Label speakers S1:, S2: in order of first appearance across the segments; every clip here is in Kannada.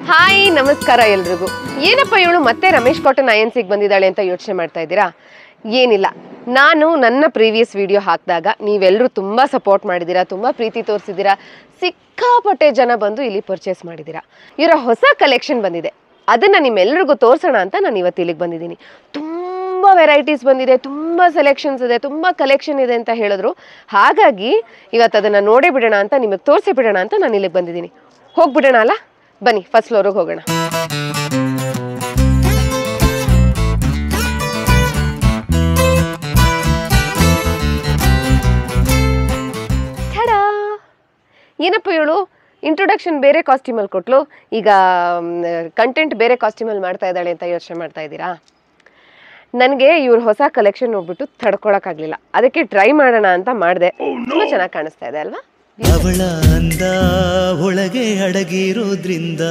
S1: ಹಾಯ್ ನಮಸ್ಕಾರ ಎಲ್ರಿಗೂ. ಏನಪ್ಪ ಇವಳು ಮತ್ತೆ ರಮೇಶ್ ಕಾಟನ್ ಐಎನ್ಸಿಗೆ ಬಂದಿದ್ದಾಳೆ ಅಂತ ಯೋಚನೆ ಮಾಡ್ತಾ ಇದ್ದೀರಾ? ಏನಿಲ್ಲ, ನಾನು ನನ್ನ ಪ್ರೀವಿಯಸ್ ವಿಡಿಯೋ ಹಾಕಿದಾಗ ನೀವೆಲ್ಲರೂ ತುಂಬ ಸಪೋರ್ಟ್ ಮಾಡಿದ್ದೀರಾ, ತುಂಬ ಪ್ರೀತಿ ತೋರಿಸಿದ್ದೀರಾ, ಸಿಕ್ಕಾಪಟ್ಟೆ ಜನ ಬಂದು ಇಲ್ಲಿ ಪರ್ಚೇಸ್ ಮಾಡಿದ್ದೀರಾ. ಇವರ ಹೊಸ ಕಲೆಕ್ಷನ್ ಬಂದಿದೆ, ಅದನ್ನು ನಿಮ್ಮೆಲ್ರಿಗೂ ತೋರಿಸೋಣ ಅಂತ ನಾನು ಇವತ್ತು ಇಲ್ಲಿಗೆ ಬಂದಿದ್ದೀನಿ. ತುಂಬ ವೆರೈಟೀಸ್ ಬಂದಿದೆ, ತುಂಬ ಸೆಲೆಕ್ಷನ್ಸ್ ಇದೆ, ತುಂಬ ಕಲೆಕ್ಷನ್ ಇದೆ ಅಂತ ಹೇಳಿದ್ರು. ಹಾಗಾಗಿ ಇವತ್ತು ಅದನ್ನು ನೋಡೇ ಬಿಡೋಣ ಅಂತ, ನಿಮಗೆ ತೋರಿಸಿ ಬಿಡೋಣ ಅಂತ ನಾನು ಇಲ್ಲಿಗೆ ಬಂದಿದ್ದೀನಿ. ಹೋಗ್ಬಿಡೋಣ ಅಲ್ಲ? ಬನ್ನಿ ಫಸ್ಟ್ ಫ್ಲೋರಿಗೆ ಹೋಗೋಣ. ಏನಪ್ಪ ಇವಳು ಇಂಟ್ರೊಡಕ್ಷನ್ ಬೇರೆ ಕಾಸ್ಟ್ಯೂಮಲ್ಲಿ ಕೊಟ್ಲು, ಈಗ ಕಂಟೆಂಟ್ ಬೇರೆ ಕಾಸ್ಟ್ಯೂಮಲ್ಲಿ ಮಾಡ್ತಾ ಇದ್ದಾಳೆ ಅಂತ ಯೋಚನೆ ಮಾಡ್ತಾ ಇದ್ದೀರಾ? ನನಗೆ ಇವ್ರ ಹೊಸ ಕಲೆಕ್ಷನ್ ನೋಡ್ಬಿಟ್ಟು ತಡ್ಕೊಳಕ್ಕಾಗಲಿಲ್ಲ, ಅದಕ್ಕೆ ಟ್ರೈ ಮಾಡೋಣ ಅಂತ ಮಾಡಿದೆ. ತುಂಬ ಚೆನ್ನಾಗಿ ಕಾಣಿಸ್ತಾ ಇದೆ ಅಲ್ವಾ?
S2: ಅವಳ ಅಂದ ಒಳಗೆ ಅಡಗಿರೋದ್ರಿಂದ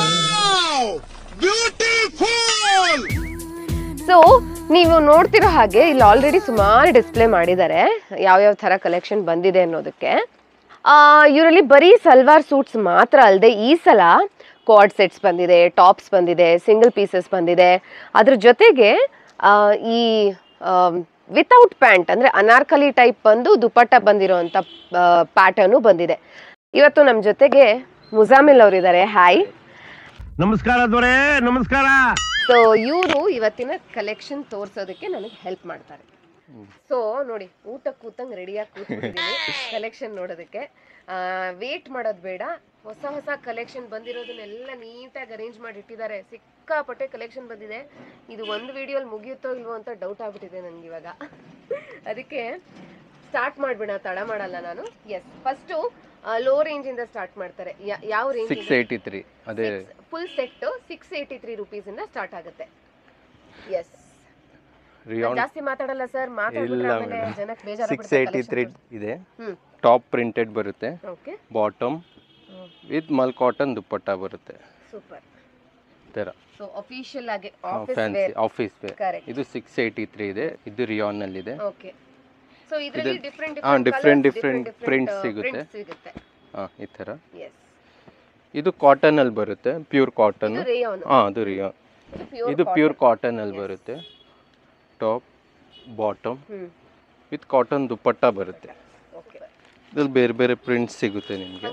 S1: ಸೊ ನೀವು ನೋಡ್ತಿರೋ ಹಾಗೆ ಇಲ್ಲಿ ಆಲ್ರೆಡಿ ಸುಮಾರು ಡಿಸ್ಪ್ಲೇ ಮಾಡಿದ್ದಾರೆ ಯಾವ್ಯಾವ ಥರ ಕಲೆಕ್ಷನ್ ಬಂದಿದೆ ಅನ್ನೋದಕ್ಕೆ. ಇವರಲ್ಲಿ ಬರೀ ಸಲ್ವಾರ್ ಸೂಟ್ಸ್ ಮಾತ್ರ ಅಲ್ಲದೆ ಈ ಸಲ ಕಾರ್ಡ್ ಸೆಟ್ಸ್ ಬಂದಿದೆ, ಟಾಪ್ಸ್ ಬಂದಿದೆ, ಸಿಂಗಲ್ ಪೀಸಸ್ ಬಂದಿದೆ. ಅದ್ರ ಜೊತೆಗೆ ಈ ವಿತೌಟ್ ಪ್ಯಾಂಟ್ ಅಂದರೆ ಅನಾರ್ಕಲಿ ಟೈಪ್ ಬಂದು ದುಪಟ್ಟ ಬಂದಿರೋಂಥ ಪ್ಯಾಟರ್ನು ಬಂದಿದೆ. ಇವತ್ತು ನಮ್ಮ ಜೊತೆಗೆ ಮುಜಾಮಿಲ್ ಅವರಿದ್ದಾರೆ. ಹಾಯ್,
S3: ನಮಸ್ಕಾರ ದೊರೆ, ನಮಸ್ಕಾರ.
S1: ಸೊ ಇವರು ಇವತ್ತಿನ ಕಲೆಕ್ಷನ್ ತೋರ್ಸೋದಕ್ಕೆ ನನಗೆ ಹೆಲ್ಪ್ ಮಾಡ್ತಾರೆ. ಸೊ ನೋಡಿ, ಊಟ ಕೂತಂಗೆ ರೆಡಿಯಾಗಿ ಕೂತ್ಬಿಟ್ಟಿದ್ದೀನಿ ಕಲೆಕ್ಷನ್ ನೋಡೋದಕ್ಕೆ. ವೇಟ್ ಮಾಡೋದು ಬೇಡ, ಹೊಸ ಹೊಸ ಕಲೆಕ್ಷನ್ ಬಂದಿರೋದನ್ನೆಲ್ಲ ನೀಟಾಗಿ ಅರೇಂಜ್ ಮಾಡಿ ಇಟ್ಟಿದ್ದಾರೆ. ಸಿಕ್ಕಾಪಟ್ಟೆ ಕಲೆಕ್ಷನ್ ಬಂದಿದೆ. ಇದು ಒಂದು ವಿಡಿಯೋಲಿ ಮುಗಿಯುತ್ತೋ ಇಲ್ವೋ ಅಂತ ಡೌಟ್ ಆಗ್ಬಿಟ್ಟಿದೆ ನನಗೆ ಇವಾಗ. ಅದಕ್ಕೆ ಸ್ಟಾರ್ಟ್ ಮಾಡ್ಬಿಡ, ತಡ ಮಾಡಲ್ಲ ನಾನು. ಎಸ್, ಫಸ್ಟು ಲೋ ರೇಂಜ್ ಇಂದ ಸ್ಟಾರ್ಟ್ ಮಾಡ್ತಾರೆ. ಯಾವ ರೇಂಜ್?
S4: 683. ಅದೇ
S1: ಫುಲ್ ಸೆಟ್ 683 ರೂಪೀಸ್ ಇಂದ ಸ್ಟಾರ್ಟ್ ಆಗುತ್ತೆ. ಎಸ್, ಜಾಸ್ತಿ ಮಾತಾಡಲ್ಲ ಸರ್, ಮಾತಾಡ್ಬಿಟ್ರೆ ಆಮೇಲೆ ಜನಕ್ಕೆ ಬೇಜಾರು.
S4: 683 ಇದೆ. ಟಾಪ್ ಪ್ರಿಂಟೆಡ್ ಬರುತ್ತೆ, bottom with Mal cotton dupatta ಬರುತ್ತೆ.
S1: ಸೂಪರ್
S4: ತರ.
S1: ಸೊ ಆಫಿಷಿಯಲ್ ಆಗಿ
S4: ಫ್ಯಾನ್ಸಿ ಆಫೀಸ್ ವೇರ್. ಇದು 683 ಇದೆ. ಇದು ರಿಯಾನ್ ನಲ್ಲಿ ಇದೆ.
S1: ಓಕೆ. ಸೊ ಇದರಲ್ಲಿ
S4: ಡಿಫರೆಂಟ್ ಪ್ರಿಂಟ್ಸ್ ಸಿಗುತ್ತೆ. ಈ ತರ. ಇದು ಕಾಟನ್ ಅಲ್ಲಿ ಬರುತ್ತೆ, ಪ್ಯೂರ್ ಕಾಟನ್. ಅದು ರಿಯಾನ್. ಇದು ಪ್ಯೂರ್ ಕಾಟನ್ ಅಲ್ಲಿ ಬರುತ್ತೆ. Top bottom with cotton dupatta ಬರುತ್ತೆ. ಇದ್ರಲ್ಲಿ ಬೇರೆ ಬೇರೆ ಪ್ರಿಂಟ್ಸ್ ಸಿಗುತ್ತೆ ನಿಮಗೆ.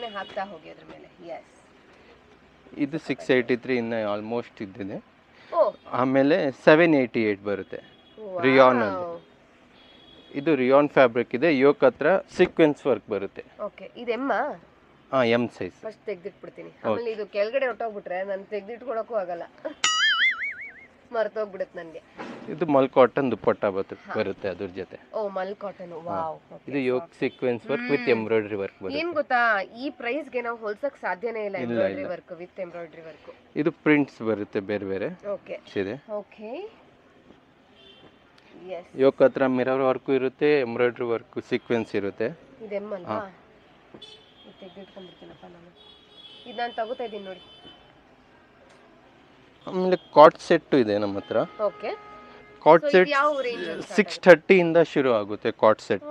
S4: ಇದು 683 ಇನ್ನ ಆಲ್ಮೋಸ್ಟ್ ಇದ್ದಿದೆ. ಆಮೇಲೆ 788 ಬರುತ್ತೆ ರಿಯಾನ್ ಅಲ್ಲಿ. ಇದು ರಿಯಾನ್ ಫ್ಯಾಬ್ರಿಕ್ ಇದೆ. ಯೋಕ್ ಹತ್ರ ಸೀಕ್ವೆನ್ಸ್ ವರ್ಕ್ ಬರುತ್ತೆ.
S1: ಓಕೆ. ಇದು
S4: ಎಂ ಸೈಜ್.
S1: ಫಸ್ಟ್ ತೆಗೆದಿಟ್ಬಿಡ್ತೀನಿ, ಆಮೇಲೆ ಇದು ಕೆಳಗಡೆ ಹೊಟ್ಟೋಗ್ಬಿಟ್ರೆ ನಾನು ತೆಗೆದಿಟ್ಕೊಳಕ್ಕೂ ಆಗಲ್ಲ, ಮರ್ತೋಗ್ಬಿಡುತ್ತೆ ನನಗೆ.
S4: ಇದು ಮಲ್ ಕಾಟನ್ ದುಪ್ಪಟ್ಟ ಬರುತ್ತೆ ಅದ್ರ ಜೊತೆ.
S1: Oh, mul cotton. ವಾವ್.
S4: ಇದು yoke sequence work with embroidery work ಬರುತ್ತೆ.
S1: ಏನ್ ಗೊತ್ತಾ, ಈ ಪ್ರೈಸ್ ಗೆ ನಾವು ಹೋಲ್ಸಕ್ ಸಾಧ್ಯನೇ ಇಲ್ಲ. Embroidery work with embroidery work. ಇದು
S4: ಪ್ರಿಂಟ್ಸ್ ಬರುತ್ತೆ ಬೇರೆ ಬೇರೆ.
S1: ಓಕೆ
S4: ಇದೆ.
S1: ಓಕೆ. ಎಸ್.
S4: ಯೋಕ್ ಹತ್ರ ಮಿರರ್ ವರ್ಕ್ ಇರುತ್ತೆ, ಎಂಬ್ರಾಯ್ಡರಿ ವರ್ಕ್ ಸೀಕ್ವೆನ್ಸ್ ಇರುತ್ತೆ.
S1: ಇದು ಎಮ್ ಅಲ್ವಾ? ತೆಗೆದಿಟ್ಕೊಂಡ್ಬಿಡ್ತೀನಪ್ಪ ನಾನು. ಇದು ನಾನು ತಗೋತಾ ಇದ್ದೀನಿ ನೋಡಿ.
S4: ಆಮೇಲೆ ಕಾಟ್ ಸೆಟ್ ಇದೆ ನಮ್ಮ ಹತ್ರ.
S1: ಓಕೆ.
S4: ಕಾಟ್ ಸೆಟ್ 630 ಇಂದ ಶುರು ಆಗುತ್ತೆ. ಕಾಟ್ ಸೆಟ್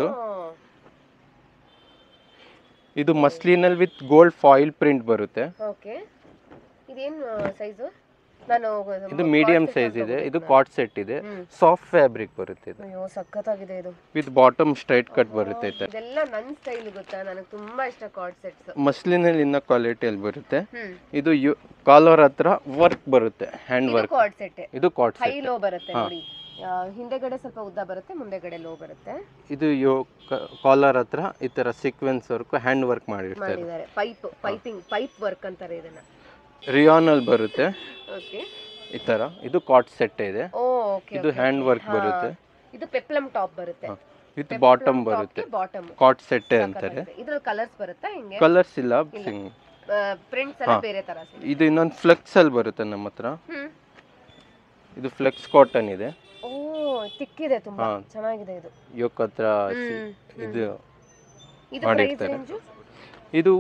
S4: ಇದು ಮಸ್ಲಿನಲ್ಲಿ ವಿತ್ ಗೋಲ್ಡ್ ಫಾಯಿಲ್ ಪ್ರಿಂಟ್ ಬರುತ್ತೆ.
S1: ಓಕೆ. ಇದೇನು ಸೈಜು? ನಾನು
S4: ಇದು ಮೀಡಿಯಂ ಸೈಜ್ ಇದೆ. ಇದು ಕಾಟ್ ಸೆಟ್ ಇದೆ. ಸಾಫ್ಟ್ ಫ್ಯಾಬ್ರಿಕ್ ಬರುತ್ತೆ ಇದು.
S1: ಅಯ್ಯೋ ಸಕ್ಕತ್ತಾಗಿದೆ ಇದು.
S4: ವಿತ್ ಬಾಟಮ್ ಸ್ಟ್ರೈಟ್ ಕಟ್ ಬರುತ್ತೆ.
S1: ಇದೆಲ್ಲ ನನ್ನ ಸ್ಟೈಲ್ ಗೊತ್ತಾ, ನನಗೆ ತುಂಬಾ ಇಷ್ಟ ಕಾಟ್ ಸೆಟ್ಸ್.
S4: ಮಸ್ಲಿನಲ್ಲಿ ಇನ್ನ ಕ್ವಾಲಿಟಿಯಲ್ಲಿ ಬರುತ್ತೆ. ಇದು ಕಾಲರ್ ಹತ್ರ ವರ್ಕ್ ಬರುತ್ತೆ, ಹ್ಯಾಂಡ್ ವರ್ಕ್.
S1: ಕಾಟ್ ಸೆಟ್.
S4: ಇದು ಕಾಟ್ ಸೆಟ್.
S1: ಹೈ ಲೋ ಬರುತ್ತೆ ನೋಡಿ. ಹಿಂದೆಗಡೆ ಸ್ವಲ್ಪ ಉದ್ದ ಬರುತ್ತೆ, ಮುಂದೆಗಡೆ ಲೋ ಬರುತ್ತೆ.
S4: ಇದು ಕಾಲರ್ ಹತ್ರ ಈ ತರ ಸೀಕ್ವೆನ್ಸ್ ವರ್ಕ್, ಹ್ಯಾಂಡ್ ವರ್ಕ್ ಮಾಡಿರ್ತಾರೆ.
S1: ಪೈಪ್ ವರ್ಕ್ ಅಂತಾರೆ ಇದನ್ನ.
S4: ರಿಯಾನ್ ಅಲ್ಲಿ ಬರುತ್ತೆ.
S1: ಓಕೆ.
S4: ಈ ತರ. ಇದು ಕಾಟ್ ಸೆಟ್ ಇದೆ.
S1: ಓಕೆ.
S4: ಇದು ಹ್ಯಾಂಡ್ ವರ್ಕ್ ಬರುತ್ತೆ.
S1: ಇದು ಪೆಪ್ಲಮ್ ಟಾಪ್ ಬರುತ್ತೆ
S4: ವಿತ್ ಬಾಟಮ್ ಬರುತ್ತೆ. ಕಾಟ್ ಸೆಟ್ ಅಂತಾರೆ.
S1: ಇದ್ರಲ್ಲಿ ಕಲರ್ಸ್ ಬರುತ್ತಾ? ಹಿಂಗೆ
S4: ಕಲರ್ಸ್ ಇಲ್ಲ,
S1: ಪ್ರಿಂಟ್ಸ್ ಎಲ್ಲ ಬೇರೆ ತರ.
S4: ಇದು ಇನ್ನೊಂದು ಫ್ಲೆಕ್ಸ್ ಅಲ್ಲಿ ಬರುತ್ತೆ ನಮ್ಮ ಹತ್ರ. ಇದು ಫ್ಲೆಕ್ಸ್ ಕಾಟನ್ ಇದೆ.
S1: ಓ, ತಿಕ್ಕಿದೆ, ತುಂಬಾ ಚೆನ್ನಾಗಿದೆ ಇದು.
S4: ಯೋಕ್ ಹತ್ರ ಇದು
S1: ಮಾಡಿರ್ತಾರೆ.
S4: ಇದು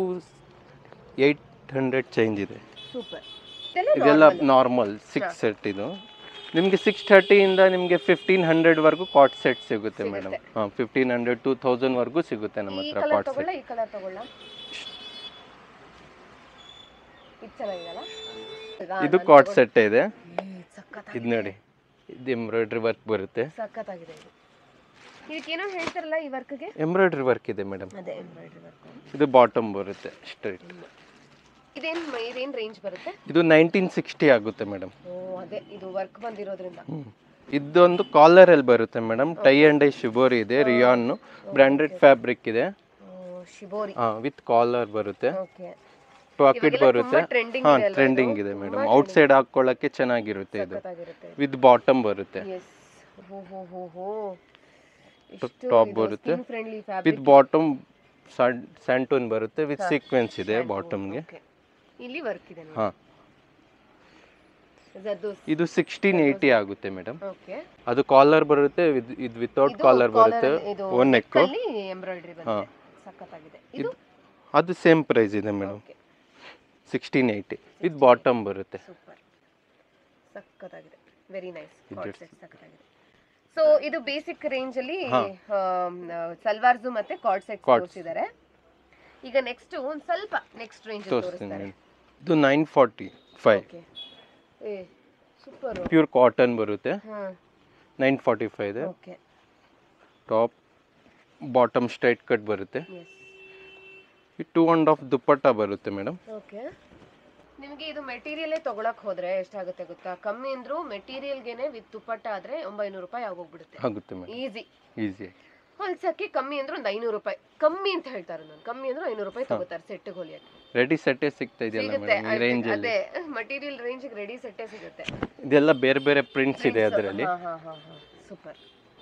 S4: 800 ಚೇಂಜ್ ಇದೆ.
S1: ಸೂಪರ್.
S4: ಇದೆಲ್ಲ ನಾರ್ಮಲ್ 6 ಸೆಟ್. ಇದು ನಿಮಗೆ 630 ಇಂದ ನಿಮಗೆ 1500 ವರೆಗೂ ಕಾಟ್ ಸೆಟ್ ಸಿಗುತ್ತೆ ಮೇಡಮ್. 1500 2000 ವರೆಗೂ ಸಿಗುತ್ತೆ ನಮ್ಮ ಹತ್ರ ಕಾಟ್ ಸೆಟ್.
S1: ಈ ಕಲರ್ ತಗೊಳ್ಳ. ಇದು ಚೆನ್ನಾಗಿದೆಲ್ಲ.
S4: ಇದು ಕಾರ್ಡ್ ಸೆಟ್ ಇದೆ. ಇದು ನೋಡಿ, ಇದು ಎಂಬ್ರಾಯ್ಡ್ರಿ ವರ್ಕ್ ಬರುತ್ತೆ.
S1: ಸಖತ್ತಾಗಿದೆ ಇದು. ಇದಕ್ಕೇನೋ ಹೇಳ್ತಾರಲ್ಲ ಈ ವರ್ಕ್ಗೆ?
S4: ಎಂಬ್ರಾಯ್ಡ್ರಿ ವರ್ಕ್ ಇದೆ ಮೇಡಮ್.
S1: ಅದೇ ಎಂಬ್ರಾಯ್ಡ್ರಿ ವರ್ಕ್.
S4: ಇದು ಬಾಟಮ್ ಬರುತ್ತೆ ಸ್ಟ್ರೈಟ್.
S1: ಇದೇನ್ ರೇಂಜ್ ಬರುತ್ತೆ?
S4: ಇದು 1960 ಆಗುತ್ತೆ ಮೇಡಮ್.
S1: ಓ ಅದೇ ಇದು ವರ್ಕ್ ಬಂದಿರೋದ್ರಿಂದ.
S4: ಇದೊಂದು ಕಾಲರ್ ಅಲ್ಲಿ ಬರುತ್ತೆ madam. Tie and dye shibori ಇದೆ, ರಿಯಾನ್ ಬ್ರಾಂಡೆಡ್ ಫ್ಯಾಬ್ರಿಕ್ ಇದೆ.
S1: ಶಿಬೋರಿ
S4: ವಿತ್ ಕಾಲರ್ ಬರುತ್ತೆ.
S1: ಓಕೆ.
S4: ಪಾಕೆಟ್ ಬರುತ್ತೆ. ಟ್ರೆಂಡಿಂಗ್ ಇದೆ ಮೇಡಮ್. ಔಟ್ ಸೈಡ್ ಹಾಕೊಳ್ಳಕ್ಕೆ ಚೆನ್ನಾಗಿರುತ್ತೆ ಇದು. ವಿತ್ ಬಾಟಮ್ ಬರುತ್ತೆ. ಟಾಪ್ ಬರುತ್ತೆ ವಿತ್ ಬಾಟಮ್ ಸ್ಯಾಂಟೂನ್ ಬರುತ್ತೆ ವಿತ್ ಸೀಕ್ವೆನ್ಸ್ ಇದೆ ಬಾಟಮ್ಗೆ.
S1: ಇಲ್ಲಿ ವರ್ಕ್ ಇದೆ.
S4: ಹಾ, ಇದು 1680 ಆಗುತ್ತೆ ಮೇಡಮ್. ಅದು ಕಾಲರ್ ಬರುತ್ತೆ, ಇದು ವಿತೌಟ್ ಕಾಲರ್ ಬರುತ್ತೆ. ಒನ್ ನೆಕ್
S1: ಎಂಬ್ರಾಯ್ಡ್ರಿ ಬರುತ್ತೆ. ಸಖತ್ತಾಗಿದೆ. ಇದು
S4: ಅದು ಸೇಮ್ ಪ್ರೈಸ್ ಇದೆ ಮೇಡಮ್. 1680 ವಿತ್ ಬಾಟಮ್ ಬರುತ್ತೆ.
S1: ಸೂಪರ್, ಸಖತ್ತಾಗಿದೆ. Very nice. ಸಖತ್ತಾಗಿದೆ. ಸೊ ಇದು ಬೇಸಿಕ್ ರೇಂಜ್ ಅಲ್ಲಿ ಸಲ್ವಾರ್ಸ್ ಮತ್ತೆ ಕಾರ್ಡ್ ಸೆಟ್ ತೋರಿಸಿದ್ದಾರೆ. ಈಗ ನೆಕ್ಸ್ಟ್ ಒಂದು ಸ್ವಲ್ಪ ನೆಕ್ಸ್ಟ್ ರೇಂಜ್ ತೋರಿಸ್ತಾರೆ.
S4: ಇದು 945.
S1: ಓಕೆ. ಸೂಪರ್.
S4: ಪ್ಯೂರ್ ಕಾಟನ್ ಬರುತ್ತೆ. 945 ಇದೆ.
S1: Okay.
S4: Top bottom straight cut ಬರುತ್ತೆ. 2.5 ದುಪ್ಪಟ್ಟ ಬರುತ್ತೆ ಮೇಡಮ್.
S1: ಓಕೆ. ನಿಮಗೆ ಇದು ಮೆಟೀರಿಯಲ್ ತಗೊಳಕ್ ಹೋದ್ರೆ ಎಷ್ಟಾಗುತ್ತೆ ಗೊತ್ತಾ? ಕಮ್ಮಿ ಅಂದ್ರೂ ಮೆಟೀರಿಯಲ್ಗೆನೆ ವಿತ್ ದುಪ್ಪಟ್ಟ ಆದ್ರೆ 900 ರೂಪಾಯಿ ಆಗೋಗ್ಬಿಡುತ್ತೆ.
S4: ಆಗುತ್ತೆ ಮೇಡಮ್. ಈಸಿ.
S1: ಹೊಲ್ಸಕ್ಕೆ ಕಮ್ಮಿ ಅಂದ್ರೂ 500 ರೂಪಾಯಿ. ಕಮ್ಮಿ ಅಂತ ಹೇಳ್ತಾರೆ ನಾನು. ಕಮ್ಮಿ ಅಂದ್ರೂ 500 ರೂಪಾಯಿ ತಗೋತಾರೆ ಸೆಟ್ಗೆ ಹೊಲಿಯಕ್ಕೆ.
S4: ರೆಡಿ ಸೆಟ್ಟೇ ಸಿಗ್ತಾ ಇದೆಯಲ್ಲ ಮೇಡಮ್ ಈ ರೇಂಜ್ ಅಲ್ಲಿ.
S1: ಅದೇ ಮಟೀರಿಯಲ್ ರೇಂಜ್ ಗೆ ರೆಡಿ ಸೆಟ್ಟೇ ಸಿಗುತ್ತೆ.
S4: ಇದೆಲ್ಲ ಬೇರೆ ಬೇರೆ ಪ್ರಿಂಟ್ಸ್ ಇದೆ ಅದರಲ್ಲಿ.
S1: ಸೂಪರ್.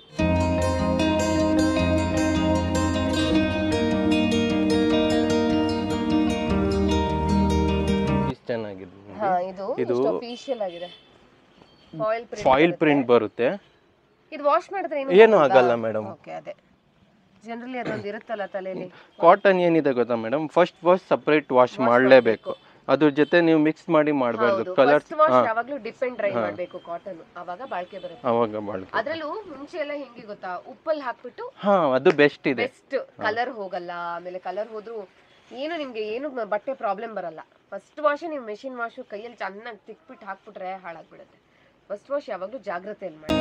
S4: ಚೆನ್ನಾಗಿದೆ.
S1: ಇದು ಅಫಿಷಿಯಲ್ ಆಗಿದೆ.
S4: ಫಾಯಿಲ್ ಪ್ರಿಂಟ್ ಬರುತ್ತೆ.
S1: ಇದು ವಾಶ್ ಮಾಡಿದ್ರೆ
S4: ಏನು ಆಗಲ್ಲ ಮೇಡಮ್.
S1: ಓಕೆ. ಅದೇ ಜನರಲಿ ಅದೊಂದು ಇರುತ್ತಲ್ಲ ತಲೆಯಲ್ಲಿ.
S4: ಕಾಟನ್ ಏನಿದೆ ಗೊತ್ತಾ madam, first wash separate wash ಮಾಡಲೇಬೇಕು. ಅದ್ರ ಜೊತೆ ನೀವು ಮಿಕ್ಸ್ ಮಾಡಿ ಮಾಡಬಾರ್ದು. ಕಲರ್ಸ್
S1: ಯಾವಾಗಲೂ ಡಿಪೆಂಡ್ ಡ್ರೈ ಮಾಡಬೇಕು ಕಾಟನ್, ಅವಾಗ ಬಾಳ್ಕೆ ಬರುತ್ತೆ.
S4: ಅವಾಗ ಬಾಳ್ಕೆ.
S1: ಅದರಲ್ಲೂ ಮುಂಚೆ ಎಲ್ಲ ಹೆಂಗೆ ಗೊತ್ತಾ, ಉಪ್ಪಲ್ಲಿ ಹಾಕ್ಬಿಟ್ಟು
S4: ಅದು ಬೆಸ್ಟ್ ಇದೆ.
S1: ಬೆಸ್ಟ್. ಕಲರ್ ಹೋಗಲ್ಲ. ಆಮೇಲೆ ಕಲರ್ ಹೋದ್ರು ಏನು ನಿಮ್ಗೆ ಏನು ಬಟ್ಟೆ ಪ್ರಾಬ್ಲಮ್ ಬರಲ್ಲ. ಫಸ್ಟ್ ವಾಶ್ ನೀವು ಮೆಷಿನ್ ವಾಶ್ ಕೈಯಲ್ಲಿ ಚೆನ್ನಾಗಿ ತಿಕ್ಬಿಟ್ಟು ಹಾಕ್ಬಿಟ್ರೆ ಹಾಳಾಗ್ಬಿಡುತ್ತೆ. ಫಸ್ಟ್ ವಾಶ್ ಯಾವಾಗಲೂ ಜಾಗ್ರತೆಯಲ್ಲಿ ಮಾಡಿ.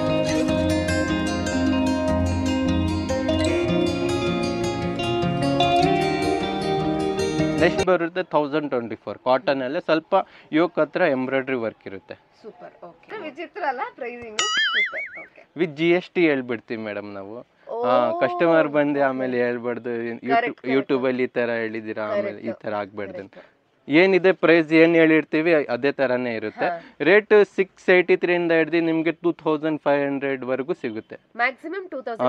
S4: ನೆಕ್ಸ್ಟ್ ಬರುತ್ತೆ 1024 ಕಾಟನ್ ಅಲ್ಲೇ ಸ್ವಲ್ಪ ಯೋಕ್ ಹತ್ರ ಎಂಬ್ರಾಯ್ಡ್ರಿ ವರ್ಕ್ ಇರುತ್ತೆ.
S1: ಸೂಪರ್. ಓಕೆ. ವಿಚಿತ್ರ ಅಲ್ಲ pricing. Super. Okay.
S4: With GST ಹೇಳ್ಬಿಡ್ತೀವಿ ಮೇಡಮ್ ನಾವು. ಕಸ್ಟಮರ್ ಬಂದು ಆಮೇಲೆ ಹೇಳ್ಬಾರ್ದು ಯೂಟ್ಯೂಬ್ ಅಲ್ಲಿ ಈ ತರ ಹೇಳಿದೀರಾ ಆಮೇಲೆ ಈ ತರ ಆಗ್ಬಾರ್ದು. ಏನಿದೆ ಪ್ರೈಸ್ ಏನ್ ಹೇಳಿರ್ತೀವಿ ಅದೇ ತರಾನೇ ಇರುತ್ತೆ. ರೇಟ್ 683 ಇಂದ ಹಿಡಿದು ನಿಮ್ಗೆ 2500 ವರೆಗೂ ಸಿಗುತ್ತೆ.
S1: ಮ್ಯಾಕ್ಸಿಮಮ್